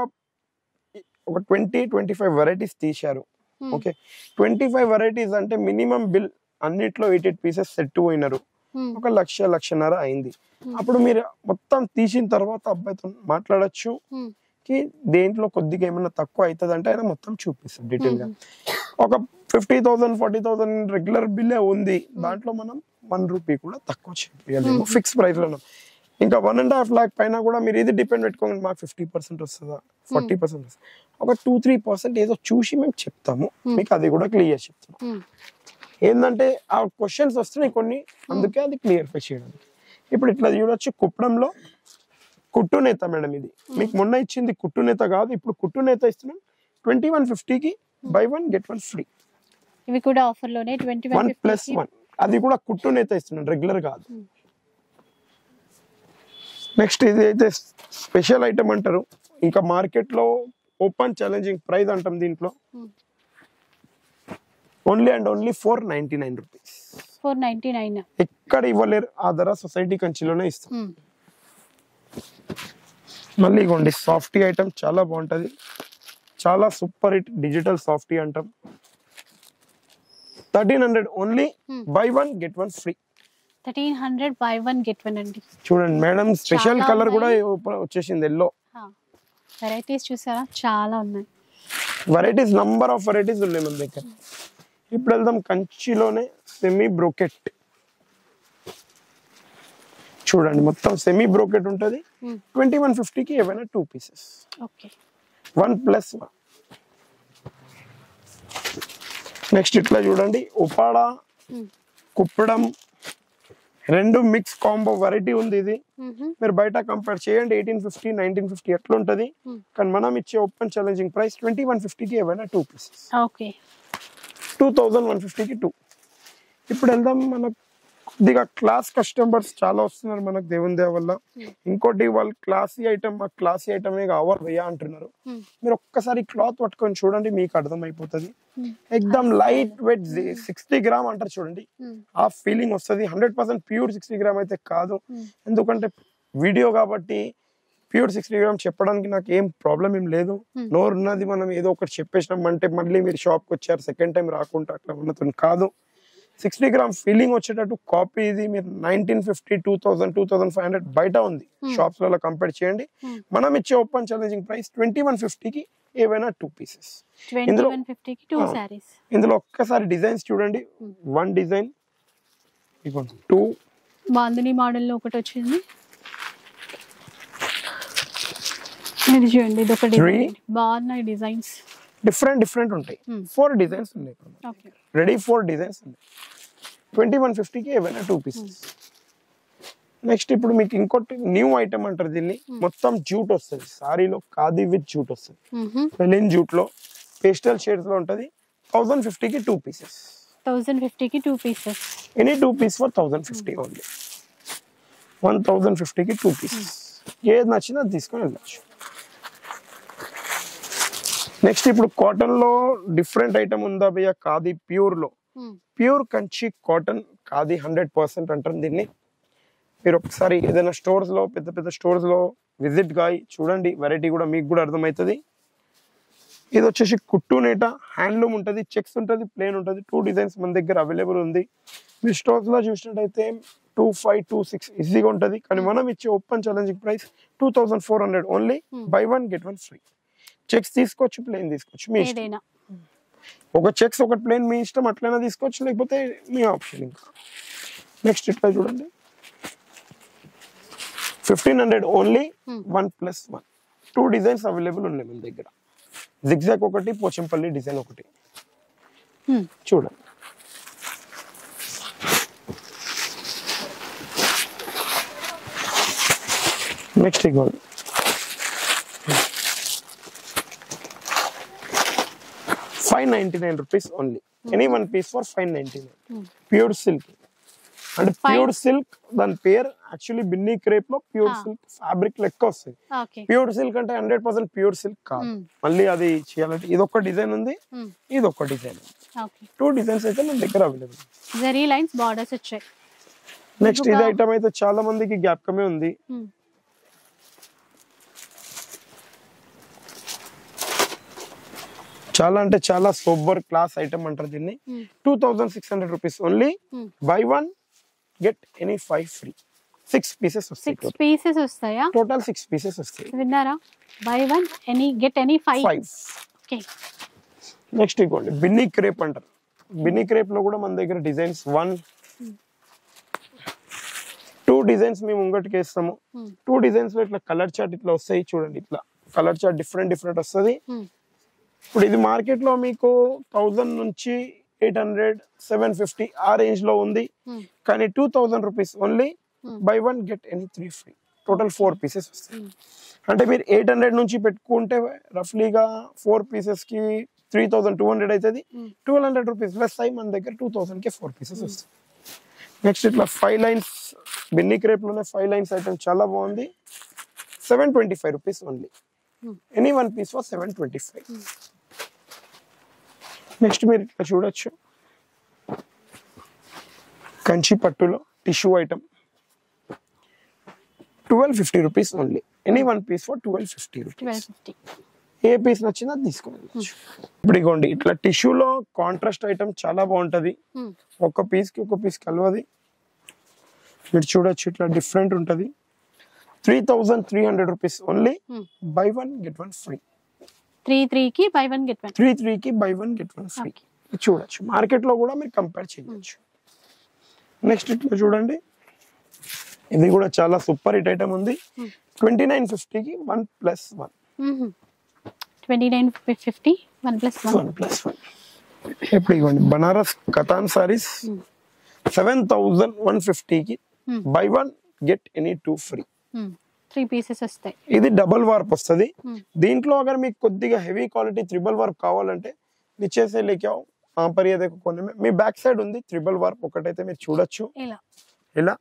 20-25 వెరైటీస్ తీశారు. ఓకే, 25 వెరైటీస్ అంటే మినిమం బిల్ అన్నిట్లో 88 పీసెస్ సెట్ పోయినారు, 1,00,000-1,50,000 అయింది. అప్పుడు మీరు మొత్తం తీసిన తర్వాత అబ్బాయితో మాట్లాడచ్చు కి దేంట్లో కొద్దిగా ఏమైనా తక్కువ అవుతుంది అంటే ఆయన మొత్తం చూపిస్తారు డీటెయిల్ గా. ఒక 50,000-40,000 రెగ్యులర్ బిల్లే ఉంది, దాంట్లో మనం 1 రూపీ కూడా తక్కువ చేయాలి ఫిక్స్ ప్రైస్ లో. ఇంకా 1.5 lakh పైన కూడా మీరు ఇది డిపెండ్ పెట్టుకోండి, మాకు 50% వస్తుందా 40% వస్తుందా, ఒక 2-3% ఏదో చూసి మేము చెప్తాము మీకు, అది కూడా క్లియర్ చెప్తాము. ఏంటంటే ఆ క్వశ్చన్స్ వస్తున్నాయి కొన్ని, అందుకే అది క్లియర్ఫై చేయడానికి. ఇప్పుడు ఇట్లా చూడొచ్చు, కుప్పడంలో కుట్టు నేత మేడం. ఇది మీకు మొన్న ఇచ్చింది కుట్టు నేత కాదు, ఇప్పుడు కుట్టు నేత ఇస్తున్నాం 2150కి. Buy one get one free. ఇవి కూడా ఆఫర్ లోనే 1+1. అది కూడా కుట్టు నేత ఇస్తున్నాం, రెగ్యులర్ కాదు. నెక్స్ట్ ఇది అయితే స్పెషల్ ఐటమ్ అంటారు, ఇంకా మార్కెట్ లో ఓపెన్ ఛాలెంజింగ్ ప్రైస్ అంటాం. దీంట్లో ఓన్లీ అండ్ ఓన్లీ 499 రూపీస్. 499 ఎక్కడ ఇవ్వలేరు, ఆ ధర సొసైటీ కంచిలోనే ఇస్తాం. మళ్ళీ ఇగోండి సాఫ్టీ ఐటమ్, చాలా బాగుంటది, చాలా సూపర్ హిట్ డిజిటల్ సాఫ్టీ అంటాం. 1300 only. Buy one get one free. 1300 buy one get one అండి. చూడండి మేడం, స్పెషల్ కలర్ కూడా వచ్చేసింది, ఎల్లో. వెరైటీస్ చూసారా, చాలా ఉన్నాయి వెరైటీస్, నంబర్ ఆఫ్ వెరైటీస్ ఉన్నాయి మన దగ్గర. ఇప్పుడు వెళ్దాం కంచిలోనే సెమీ బ్రోకెట్. చూడండి మొత్తం సెమీ బ్రోకెట్ ఉంటది. 2150కి ఏవైనా 2 పీసెస్. ఓకే, 1+1. నెక్స్ట్ ఇట్లా చూడండి, ఉపాడా కుప్పడం రెండు మిక్స్ కాంబో వెరైటీ ఉంది. ఇది మీరు బయట కంపేర్ చేయండి, 1850, 1950 ఎట్లా ఉంటది. కానీ మనం ఇచ్చే ఓపెన్ ఛాలెంజింగ్ ప్రైస్ 2150కి ఏవైనా 2 పీసెస్. ఓకే, 2150కి 2. ఇప్పుడు వెళ్దాం, మనకు కొద్దిగా క్లాస్ కస్టమర్స్ చాలా వస్తున్నారు మనకు దేవుని దయ వల్ల. ఇంకోటి వాళ్ళు క్లాసీ ఐటమ్, మాకు క్లాసీ ఐటమే కావాలి భయ్యా అంటున్నారు. మీరు ఒక్కసారి క్లాత్ పట్టుకొని చూడండి, మీకు అర్థమైపోతుంది. ఎక్దమ్ లైట్ వెయిట్ 60 గ్రామ్ అంటారు చూడండి, ఆ ఫీలింగ్ వస్తుంది. 100% ప్యూర్ 60 గ్రామ్ అయితే కాదు, ఎందుకంటే వీడియో కాబట్టి ప్యూర్ 60 grams చెప్పడానికి నాకు ఏం ప్రాబ్లం ఏం లేదు. నోరు ఉన్నది, మనం ఏదో ఒకటి చెప్పేసినాం అంటే మళ్ళీ మీరు షాప్కి వచ్చారు సెకండ్ టైం రాకుండా అట్లా ఉన్నది కాదు. 60 grams ఫీలింగ్ వచ్చేటట్టు కాపీ ఇది మీరు 1950, 2000, 2500 బయట ఉంది షాప్స్ లలో కంపేర్ చేయండి. మనం ఇచ్చే ఓపెన్ ఛాలెంజింగ్ ప్రైస్ 2150కి ఏవైనా 2 pieces. 2150 కి 2 sarees. ఇందులో ఒక్కసారి డిజైన్స్ చూడండి. 1 డిజైన్, 2 బాందిని మోడల్ లో ఒకటి వచ్చింది. ఇది చూడండి, ఇది ఒక డిజైన్. బాగున్నాయి డిజైన్స్, డిఫరెంట్ ఉంటాయి. 4 డిజైన్స్ ఉన్నాయి. రెడీ 4 డిజైన్స్ ఉన్నాయి. 2150కి ఏవైనా 2 pieces. నెక్స్ట్ ఇప్పుడు మీకు ఇంకోటి న్యూ ఐటమ్ అంటారు దీన్ని. మొత్తం జూట్ వస్తుంది సారీలో, ఖాదీ విత్ జూట్ వస్తుంది. లెనిన్ జూట్ లో పేస్టల్ షేడ్స్ లో ఉంటది. 1050కి 2 pieces. 1050కి 2 pieces. Any 2 pieces for 1050 only. 1050కి 2 pieces. ఏది నచ్చినా తీసుకొని వెళ్ళచ్చు. నెక్స్ట్ ఇప్పుడు కాటన్ లో డిఫరెంట్ ఐటమ్ ఉందా భయ్య? ఖాదీ ప్యూర్ లో, ప్యూర్ కంచి కాటన్ ఖాదీ 100% అంటారు దీన్ని. మీరు ఒకసారి ఏదైనా స్టోర్స్ లో, పెద్ద పెద్ద స్టోర్స్ లో విజిట్ గా చూడండి, వెరైటీ కూడా మీకు కూడా అర్థమవుతుంది. ఇది వచ్చేసి కుట్టు నేట, హ్యాండ్లూమ్ ఉంటుంది, చెక్స్ ఉంటుంది, ప్లేన్ ఉంటుంది. 2 డిజైన్స్ మన దగ్గర అవైలబుల్ ఉంది. మీరు స్టోర్స్ లో చూసినట్టయితే 2500, 2600 ఈజీగా ఉంటుంది. కానీ మనం ఇచ్చే open challenging price 2400 only. Buy 1 get 1 free. Checks తీసుకోవచ్చు, ప్లేన్ తీసుకోవచ్చు, మీ ఇష్టం. ఒక చెక్స్ ఒకటి ప్లేన్ మీ ఇష్టం, అట్లైనా తీసుకోవచ్చు, లేకపోతే మీ ఆప్షన్. ఇంకా నెక్స్ట్ ఇట్లా చూడండి, 1500 ఓన్లీ. 1+1 2 డిజైన్స్ అవైలబుల్ ఉన్నాయి మన దగ్గర. జిగ్జాగ్ ఒకటి, పోచంపల్లి డిజైన్ ఒకటి. చూడండి, నెక్స్ట్ ఇగోండి, 599 rupees only. Any 1 piece for 599. Pure silk అంటే ప్యూర్ సిల్క్ దాని పేరు. యాక్చువల్లీ బిన్నీ క్రేప్ లో ప్యూర్ సిల్క్ ఫ్యాబ్రిక్ లెక్క వస్తుంది. ప్యూర్ సిల్క్ అంటే 100% ప్యూర్ సిల్క్ కాదు. మళ్ళీ అది చేయాలంటే ఇది ఒక డిజైన్ ఉంది, ఇది ఒక డిజైన్ ఉంది. 2 డిజైన్స్ అయితే మన దగ్గర అవైలబుల్. జరీ లైన్స్ బోర్డర్స్ వచ్చాయి. నెక్స్ట్ ఇది ఐటమ్ అయితే చాలా మందికి జ్ఞాపకమే ఉంది. చాలా అంటే చాలా సూపర్ క్లాస్ ఐటమ్ అంటారు దీన్ని. 2600 rupees only. Buy 1 get any 5 free. 6 pieces వస్తాయి. 6 pieces వస్తాయా? టోటల్ 6 pieces వస్తాయి. విన్నారా? Buy 1 get any 5. Okay. Next ఇగోండి, బిన్నీ క్రేప్ అంటారు. బిన్నీ క్రేప్ లో కూడా మన దగ్గర డిజైన్స్ 1, 2 డిజైన్స్ మేము ముంగటికి వేస్తాము. 2 డిజైన్స్ లో ఇట్లా కలర్ చార్ట్ ఇట్లా వస్తాయి. చూడండి, ఇట్లా కలర్ చార్ట్ డిఫరెంట్ వస్తుంది. ఇప్పుడు ఇది మార్కెట్ లో మీకు 1000 నుంచి 800, 750 ఆ రేంజ్ లో ఉంది. కానీ 2000 rupees only. Buy 1 get any 3 free. టోటల్ 4 pieces వస్తాయి. అంటే మీరు 800 నుంచి పెట్టుకుంటే రఫ్లీగా 4 pieces కి 3200 అవుతుంది. 1200 rupees లెస్ అయ్యి మన దగ్గర 2000 కి 4 pieces వస్తాయి. నెక్స్ట్ ఇట్లా 5 lines బిన్నీ క్రేప్ లోనే 5 lines ఐటమ్ చాలా బాగుంది. 725 rupees only. Any 1 piece for 725. Next మీరు ఇట్లా చూడొచ్చు, కంచి పట్టులో tissue item 1250 rupees only. Any 1 piece for 1250 rupees. ఏ పీస్ నచ్చినా తీసుకోవచ్చు. ఇప్పుడు ఇగోండి, ఇట్లా టిష్యూలో కాంట్రాస్ట్ ఐటమ్ చాలా బాగుంటది. ఒక పీస్ కి ఒక పీస్ కలవది. మీరు చూడొచ్చు, ఇట్లా డిఫరెంట్ ఉంటది. 3300 rupees only. Buy 1 get 1 free. 33 కి బై 1 get 1. 33 కి బై 1 get 1 ఫ్రీ. చూడొచ్చు, మార్కెట్ లో కూడా మీరు కంపేర్ చేయొచ్చు. నెక్స్ట్ ఇట్లా చూడండి, ఇది కూడా చాలా సూపర్ హిట్ ఐటమ్ ఉంది. 2950కి 1+1. 2950 1+1. ఇప్పుడు ఇవ్వండి, బనారస్ కతాన్ సారీస్ 7150కి buy 1 get any 2 free. 3 pieces వస్తాయి. ఇది డబుల్ వార్ప్ వస్తుంది. దీంట్లో అగర్ మీకు కొద్దిగా హెవీ క్వాలిటీ 3 వార్ప్ కావాలంటే నిచ్చేసే లేకే ఆంపరియదే కొన్ని మీ బ్యాక్ సైడ్ ఉంది 3 వార్ప్ ఒకటైతే మీరు చూడొచ్చు. ఇలా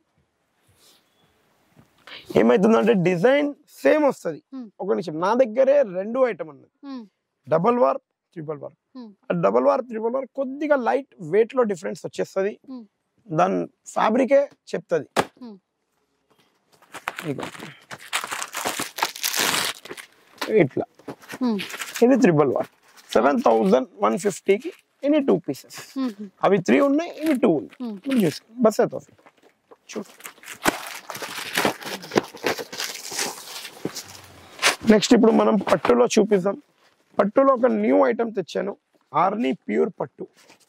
ఏమైతుందంటే డిజైన్ సేమ్ వస్తుంది. ఒక నిమిషం, నా దగ్గరే 2 ఐటమ్ ఉన్నది, double warp 3 warp. Double warp 3 warp కొద్దిగా లైట్ వెయిట్ లో డిఫరెన్స్ వచ్చేస్తుంది. దాని ఫ్యాబ్రికే చెప్తుంది. ఇట్లా ఇది 111 7,150కి ఇన్ని 2 పీసెస్ అవి 3 ఉన్నాయి ఇవి 2 ఉన్నాయి చూసుకోండి బస్ అవుతుంది చూడు నెక్స్ట్ ఇప్పుడు మనం పట్టులో చూపిద్దాం పట్టులో ఒక న్యూ ఐటమ్ తెచ్చాను ఆర్ని ప్యూర్ పట్టు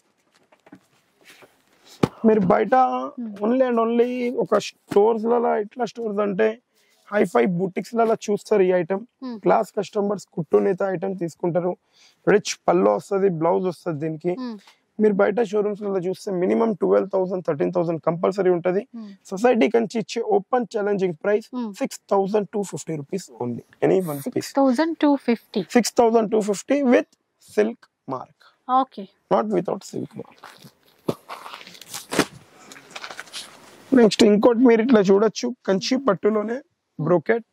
మీరు బయట ఓన్లీ అండ్ ఓన్లీ ఒక స్టోర్స్ లలో ఇట్లా స్టోర్స్ అంటే హైఫై బూటిక్స్ లలో చూస్తారు ఈ ఐటమ్ క్లాస్ కస్టమర్స్ కుట్టు నేత ఐటమ్ తీసుకుంటారు రిచ్ పల్లో వస్తుంది బ్లౌజ్ వస్తుంది దీనికి మీరు బయట షోరూమ్స్ లలో చూస్తే మినిమం 12,000 13,000 కంపల్సరీ ఉంటది సొసైటీ కంచి ఇచ్చే open challenging price 6,250 rupees only any one piece 6,250 with silk mark okay not without silk mark next ఇంకోటి మీరు ఇట్లా చూడొచ్చు కంచి పట్టులోనే బ్రోకెట్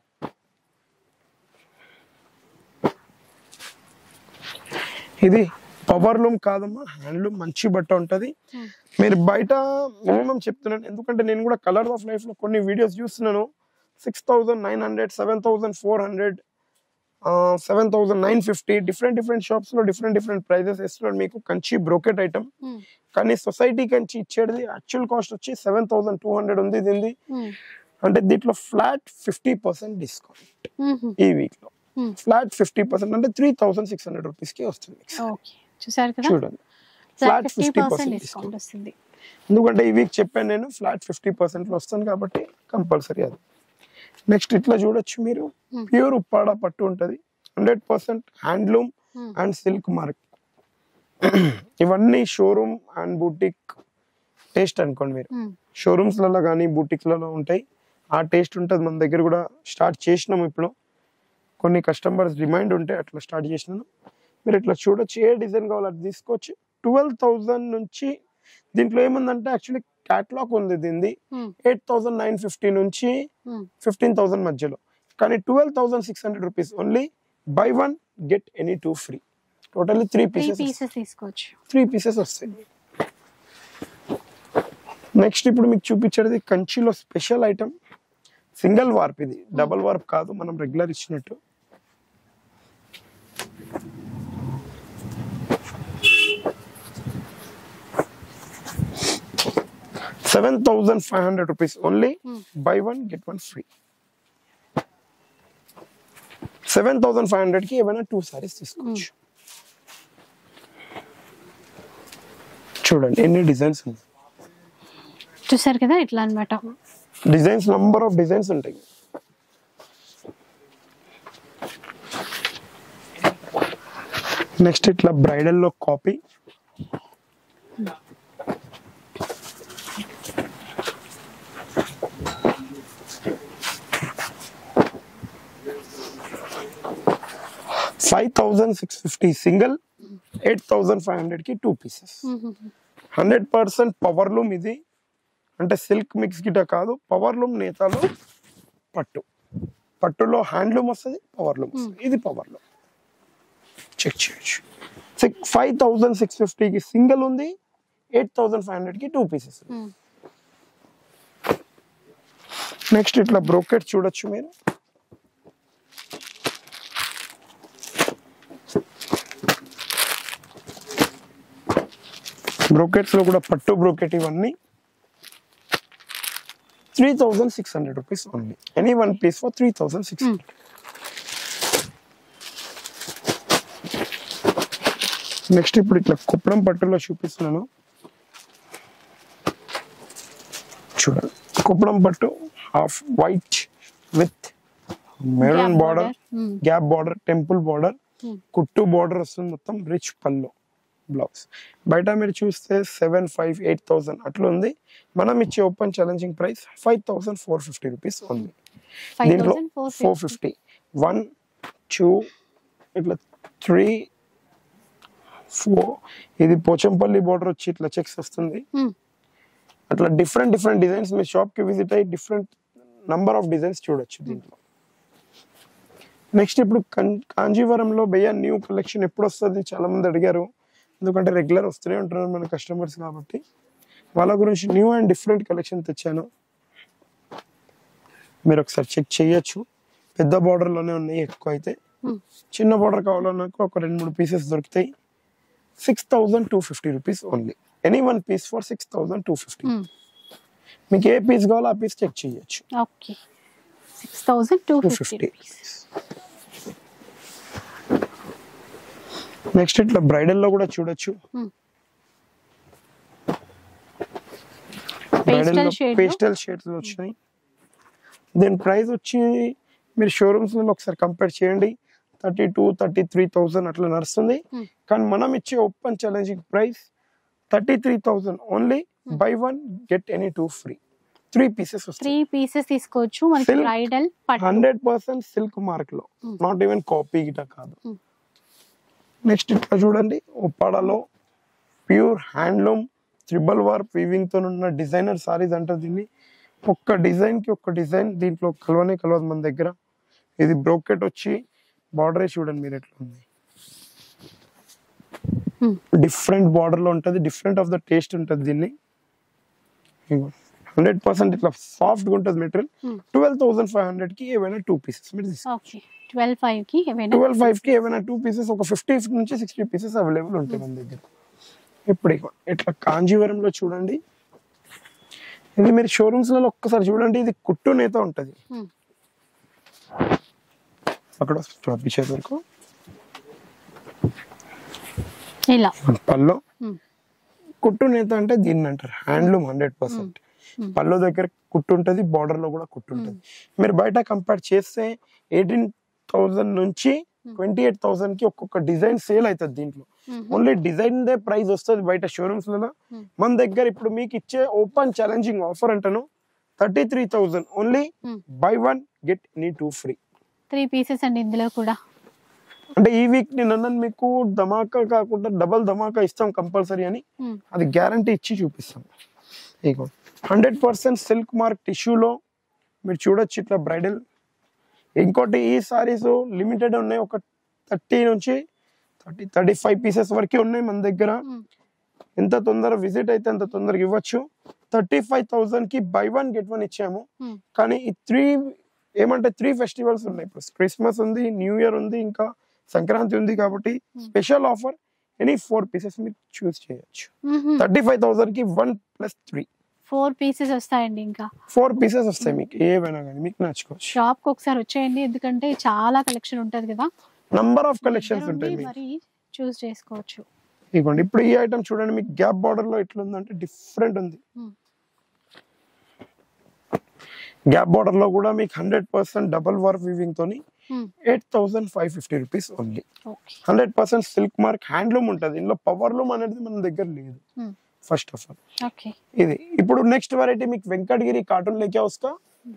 ఇది పవర్ లూమ్ కాదమ్మా హ్యాండ్లూమ్ మంచి బట్ట ఉంటది మీరు బయట మినిమం చెప్తున్నాను ఎందుకంటే నేను కూడా కలర్స్ ఆఫ్ లైఫ్ లో కొన్ని వీడియోస్ చూస్తున్నాను 6,900 7,400 7,950 డిఫరెంట్ షాప్స్ లో డిఫరెంట్ ప్రైజెస్ ఇస్తున్నారు మీకు కంచి బ్రోకెట్ ఐటమ్ కానీ సొసైటీ కంచి ఇచ్చేది యాక్చువల్ కాస్ట్ వచ్చి 7,200 ఉంది దీనిది అంటే దీంట్లో ఫ్లాట్ 50% డిస్కౌంట్ ఈ వీక్ లో ఫ్లాట్ 50% అంటే 3,600 రూపీస్ కి వస్తుంది చూసారు కదా చూడండి ఫ్లాట్ 50% డిస్కౌంట్ వస్తుంది ఎందుకంటే ఈ వీక్ చెప్పాను నేను ఫ్లాట్ 50% లో వస్తుంది కాబట్టి కంపల్సరీ అది నెక్స్ట్ ఇట్లా చూడొచ్చు మీరు ప్యూర్ ఉప్పాడ పట్టు ఉంటది 100% హ్యాండ్లూమ్ అండ్ సిల్క్ మార్క్ ఇవన్నీ షోరూమ్ అండ్ బూటిక్ టేస్ట్ అనుకోండి మీరు షోరూమ్స్ లలో కానీ బూటిక్ లలో ఉంటాయి ఆ టేస్ట్ ఉంటుంది మన దగ్గర కూడా స్టార్ట్ చేసినాము ఇప్పుడు కొన్ని కస్టమర్స్ డిమాండ్ ఉంటే అట్లా స్టార్ట్ చేసినాను మీరు ఇట్లా చూడొచ్చు ఏ డిజైన్ కావాలో అది తీసుకోవచ్చు 12,000 నుంచి దీంట్లో ఏముందంటే యాక్చువల్లీ క్యాటలాగ్ ఉంది దీనిది 8,950 నుంచి 15,000 మధ్యలో కానీ 12,600 rupees only buy 1 get any 2 free totally 3 pieces తీసుకోవచ్చు 3 పీసెస్ వస్తాయి నెక్స్ట్ ఇప్పుడు మీకు చూపించేది కంచిలో స్పెషల్ ఐటమ్ సింగిల్ వార్ప్ ఇది డబుల్ వార్ప్ కాదు మనం రెగ్యులర్ ఇచ్చినట్టు ₹7,500 only. Buy one get one free. 7,500 కి ఏమైనా 2 సారీస్ తీసుకోవచ్చు చూడండి ఎన్ని డిజైన్స్ ఉన్నాయి చూసారు కదా ఇట్లా అన్నమాట డిజైన్స్ నంబర్ ఆఫ్ డిజైన్స్ ఉంటాయి నెక్స్ట్ ఇట్లా బ్రైడల్ లో కాపీ $5,650 సింగిల్ 8,500 కి 2 పీసెస్ 100% పవర్ లూమ్ ఇది అంటే సిల్క్ మిక్స్ గిట కాదు పవర్ లూమ్ నేతలో పట్టులో హ్యాండ్లూమ్ వస్తుంది పవర్ లూమ్ వస్తుంది ఇది పవర్ లూమ్ చెక్ చేయొచ్చు 5,650 కి సింగిల్ ఉంది 8,500 కి 2 పీసెస్ నెక్స్ట్ ఇట్లా బ్రోకెట్ చూడొచ్చు మీరు బ్రోకెట్స్ లో కూడా పట్టు బ్రోకెట్ ఇవన్నీ 3,600 rupees only. Any one piece for 3,600. Next ఇప్పుడు ఇట్లా కుప్పడం పట్టులో చూపిస్తున్నాను చూడండి కుప్పడం పట్టు half white with maroon border gap border temple border కుట్టు బార్డర్ వస్తుంది మొత్తం రిచ్ పల్లో బ్లౌజ్ బయట మీరు చూస్తే 7,500 8,000 అట్లా ఉంది మనం ఇచ్చే open challenging price 5,450 rupees only దీంట్లో 450 1 2 ఇట్లా 3 4 ఇది పోచంపల్లి బోర్డర్ వచ్చి ఇట్లా చెక్స్ వస్తుంది అట్లా డిఫరెంట్ డిజైన్స్ మీ షాప్ కి విజిట్ అయ్యి డిఫరెంట్ నంబర్ ఆఫ్ డిజైన్స్ చూడొచ్చు దీంట్లో నెక్స్ట్ ఇప్పుడు కాంజీవరంలో భయ్య న్యూ కలెక్షన్ ఎప్పుడు వస్తుంది చాలా మంది అడిగారు ఎందుకంటే రెగ్యులర్ వస్తూనే ఉంటున్నారు మన కస్టమర్స్ కాబట్టి వాళ్ళ గురించి న్యూ అండ్ డిఫరెంట్ కలెక్షన్ తెచ్చాను మీరు ఒకసారి చెక్ చేయొచ్చు పెద్ద బార్డర్ లోనే ఉన్నాయి ఎక్కువ అయితే చిన్న బార్డర్ కావాలన్నా ఒక 2-3 పీసెస్ దొరుకుతాయి. 6,250 rupees only. Any one piece for 6,250. మీకు ఏ పీస్ కావాలో ఆ పీస్ చెక్ చేయొచ్చు. ఓకే, 6,250. నెక్స్ట్ ఇట్లా బ్రైడల్ లో కూడా చూడొచ్చు. బ్రైడల్ లో పేస్టల్ షేడ్స్ వచ్చినాయి. దీని ప్రైస్ వచ్చి మీరు షోరూమ్స్ లో ఒకసారి కంపేర్ చేయండి, 32,000-33,000 అట్లా నడుస్తుంది. కానీ మనం ఇచ్చే open challenging price 33,000 only. Buy 1 get any 2 free. 3 pieces వస్తాయి. 3 పీసెస్ తీసుకోవచ్చు. మనకి బ్రైడల్ 100% సిల్క్ మార్క్ లో, నాట్ ఈవెన్ కాపీ గిట కాదు. నెక్స్ట్ ఇట్లా చూడండి, ఉప్పాడలో pure handloom tribal warp weaving తో ఉన్న డిజైనర్ సారీస్ అంటారు దీన్ని. ఒక్క డిజైన్ కి ఒక్క డిజైన్ దీంట్లో కలవదు మన దగ్గర. ఇది బ్రోకెట్ వచ్చి బార్డర్ చూడండి మీరు ఎట్లా ఉంది. డిఫరెంట్ బార్డర్ లో ఉంటది, డిఫరెంట్ ఆఫ్ ద టేస్ట్ ఉంటది దీన్ని. 100% ఇట్లా సాఫ్ట్ గా ఉంటది మెటీరియల్. 12,500 కి ఏవైనా 2 పీసెస్ మీరు తీసుకోవచ్చు. 12,500 కి ఏవైనా 2 పీసెస్, ఒక 50 నుంచి 60 పీసెస్ అవైలబుల్ ఉంటాయి మన దగ్గర. ఇప్పుడు ఇట్లా కాంజీవరంలో చూడండి, ఇది మీరు షోరూమ్స్ లలో ఒక్కసారి చూడండి, ఇది కుట్టు నేత ఉంటది. అక్కడ వరకు ఇలా పల్లో కుట్టు నేత అంటే దీన్ని అంటారు. హ్యాండ్లూమ్ 100%. పల్లో దగ్గర కుట్టు ఉంటది, బార్డర్ లో కూడా కుట్టు ఉంటది. మీరు బయట కంపేర్ చేస్తే 18,000 నుంచి 28,000 కి ఒక్కొక్క డిజైన్ సేల్ అవుతుంది దీంట్లో. ఓన్లీ డిజైన్ దే ప్రైస్ వస్తుంది బయట షోరూమ్స్ లలో. మన దగ్గర ఇప్పుడు మీకు ఇచ్చే ఓపెన్ ఛాలెంజింగ్ ఆఫర్ అంటాను 33,000 only. Buy 1 get any 2 free. 3 pieces అండి ఇందులో కూడా. అంటే ఈ వీక్ నేను అన్నాను మీకు ధమాకా కాకుండా డబల్ ధమాకా ఇస్తాం కంపల్సరీ అని, అది గ్యారంటీ ఇచ్చి చూపిస్తాం. 100% సిల్క్ మార్క్ టిష్యూలో మీరు చూడొచ్చు ఇట్లా బ్రైడల్. ఇంకోటి ఈ సారీస్ లిమిటెడ్ ఉన్నాయి, ఒక 30 నుంచి 35 పీసెస్ వరకే ఉన్నాయి మన దగ్గర. ఎంత తొందర విజిట్ అయితే అంత తొందరగా ఇవ్వచ్చు. 35,000 కి బై 1 గెట్ 1 ఇచ్చాము. కానీ ఈ 3 ఫెస్టివల్స్ ఉన్నాయి. ఇప్పుడు క్రిస్మస్ ఉంది, న్యూ ఇయర్ ఉంది, ఇంకా సంక్రాంతి ఉంది. కాబట్టి స్పెషల్ ఆఫర్, ఎనీ 4 పీసెస్ మీరు చూస్ చేయొచ్చు. 35,000 కి 1 + 3 4 పీసెస్ వస్తాయండి. ఇంకా 4 పీసెస్ వస్తాయి మీకు ఏవైనా కానీ మీకు నచ్చుకోవచ్చు. షాప్ కి ఒకసారి వచ్చేయండి, ఎందుకంటే చాలా కలెక్షన్ ఉంటది కదా, నంబర్ ఆఫ్ కలెక్షన్స్ ఉంటాయి, మరి చూస్ చేసుకోవచ్చు. ఇదిగోండి ఇప్పుడు ఈ ఐటమ్ చూడండి, మీకు గ్యాప్ బార్డర్ లో ఎట్లా ఉందంటే డిఫరెంట్ ఉంది. గ్యాప్ బార్డర్ లో కూడా మీకు 100% డబుల్ వర్క్ వీవింగ్ తోని 8,550 rupees only. 100% silk mark handloom ఉంటది. ఇందులో పవర్ లూమ్ అనేది మన దగ్గర లేదు ఫస్ట్ ఆఫ్ ఆల్. ఇది ఇప్పుడు నెక్స్ట్ వెరైటీ మీకు వెంకటగిరి కాటన్ లేకే వస్తా.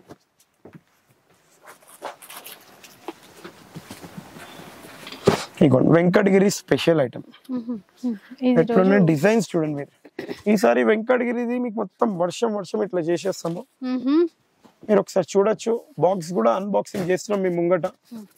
వెంకటగిరి స్పెషల్ ఐటమ్ ఎట్లున్న డిజైన్స్ చూడండి మీరు. ఈసారి వెంకటగిరిది మీకు మొత్తం వర్షం ఇట్లా చేసేస్తాము. మీరు ఒకసారి చూడొచ్చు, బాక్స్ కూడా అన్బాక్సింగ్ చేస్తున్నాం మీ ముంగట.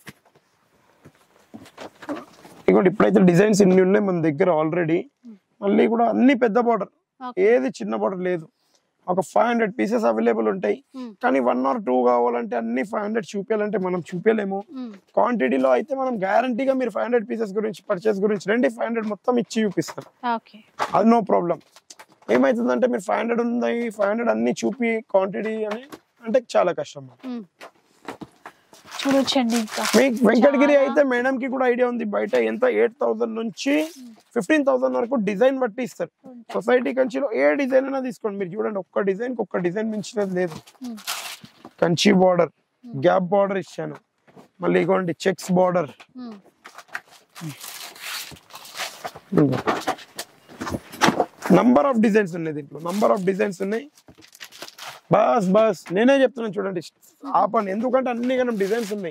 ఇదిగోండి ఇప్పుడైతే డిజైన్స్ ఇన్ని ఉన్నాయి మన దగ్గర ఆల్రెడీ. మళ్ళీ కూడా అన్ని పెద్ద బార్డర్, ఏది చిన్న బార్డర్ లేదు. ఒక 500 పీసెస్ అవైలబుల్ ఉంటాయి. కానీ 1 or 2 కావాలంటే అన్ని 500 చూపించాలంటే మనం చూపించలేము. క్వాంటిటీలో అయితే మనం గ్యారంటీగా మీరు 500 పీసెస్ గురించి పర్చేస్ గురించి రండి, 500 మొత్తం ఇచ్చి చూపిస్తారు. అది నో ప్రాబ్లం. ఏమైతుందంటే మీరు 500 ఉన్నాయి, 500 అన్ని చూపి క్వాంటిటీ అని అంటే చాలా కష్టం. చూడొచ్చండి. మీకు వెంకటగిరి అయితే మేడం కి కూడా ఐడియా ఉంది, బయట ఎంత 8,000 నుంచి 15,000 వరకు డిజైన్ బట్టి ఇస్తారు. సొసైటీ కంచిలో ఏ డిజైన్ అయినా తీసుకోండి. మీరు చూడండి, ఒక్క డిజైన్ కి ఒక్క డిజైన్ మించినది లేదు. కంచి బార్డర్, గ్యాప్ బార్డర్ ఇచ్చాను, మళ్ళీ ఇగోండి checks border. Number of designs ఉన్నాయి దీంట్లో, నంబర్ ఆఫ్ డిజైన్స్ ఉన్నాయి. బస్ నేనే చెప్తున్నాను చూడండి, ఆపండి. ఎందుకంటే అన్ని గణం డిజైన్స్ ఉన్నాయి.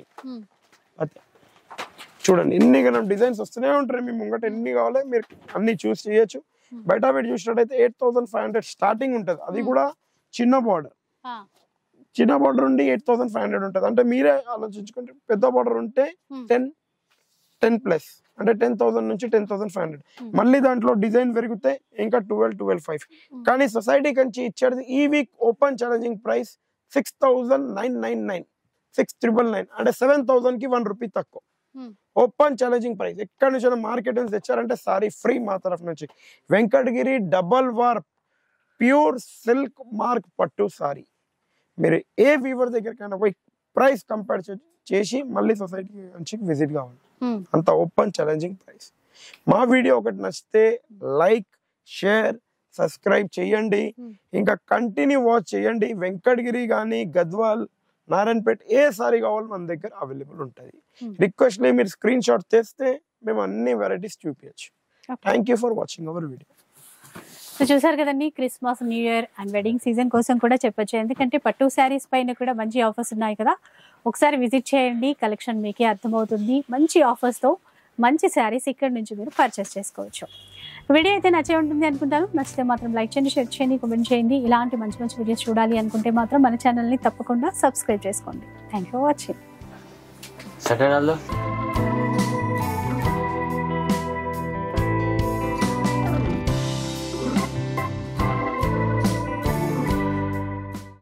చూడండి ఎన్ని గణం డిజైన్స్ వస్తూనే ఉంటాయి మీ ముంగట. ఎన్ని కావాలి మీరు అన్ని చూస్ చేయొచ్చు. బయట పెట్టి చూసినట్టయితే 8,500 స్టార్టింగ్ ఉంటుంది. అది కూడా చిన్న బార్డర్ ఉండి 8,500 ఉంటుంది. అంటే మీరే ఆలోచించుకుంటే పెద్ద బార్డర్ ఉంటే 10+ అంటే 10,000 నుంచి 10,500. మళ్ళీ దాంట్లో డిజైన్ పెరిగితే ఇంకా 12,500. కానీ సొసైటీ కంచి ఇచ్చేది ఈ వీక్ ఓపెన్ ఛాలెంజింగ్ ప్రైస్ 6,999, 6,999 అంటే 7,000 కి 1 రూపీ తక్కువ. Open challenging price. ఎక్కడి నుంచి మార్కెట్ నుంచి తెచ్చారంటే సారీ ఫ్రీ మా తరఫు నుంచి. Venkatagiri double warp pure silk mark పట్టు సారీ. మీరు ఏ వీవర్ దగ్గరికైనా పోయి ప్రైస్ కంపేర్ చేసి మళ్ళీ సొసైటీ నుంచి విజిట్ కావాలి. అంత ఓపెన్ ఛాలెంజింగ్ ప్రైస్. మా వీడియో ఒకటి నచ్చితే లైక్, షేర్, సబ్స్క్రైబ్ చేయండి. ఇంకా కంటిన్యూ వాచ్ చేయండి. వెంకటగిరి కానీ గద్వాల్, నారాయణపేట ఏ సారీ కావాలో మన దగ్గర అవైలబుల్ ఉంటుంది. రిక్వెస్ట్లీ మీరు స్క్రీన్ షాట్ తెస్తే మేము అన్ని వెరైటీస్ చూపించచ్చు. Thank you for watching our video. So చూసారు కదండి, Christmas, new year and wedding season కోసం కూడా చెప్పొచ్చు. ఎందుకంటే పట్టు శారీస్ పైన కూడా మంచి ఆఫర్స్ ఉన్నాయి కదా. ఒకసారి విజిట్ చేయండి, కలెక్షన్ మీకే అర్థమవుతుంది. మంచి ఆఫర్స్తో మంచి శారీస్ ఇక్కడ నుంచి మీరు పర్చేస్ చేసుకోవచ్చు. వీడియో అయితే నచ్చే ఉంటుంది అనుకుంటాను. నచ్చితే మాత్రం లైక్ చేయండి, షేర్ చేయండి, కామెంట్ చేయండి. ఇలాంటి మంచి మంచి వీడియోస్ చూడాలి అనుకుంటే మాత్రం మన ఛానల్ని తప్పకుండా సబ్స్క్రైబ్ చేసుకోండి. Thank you for watching.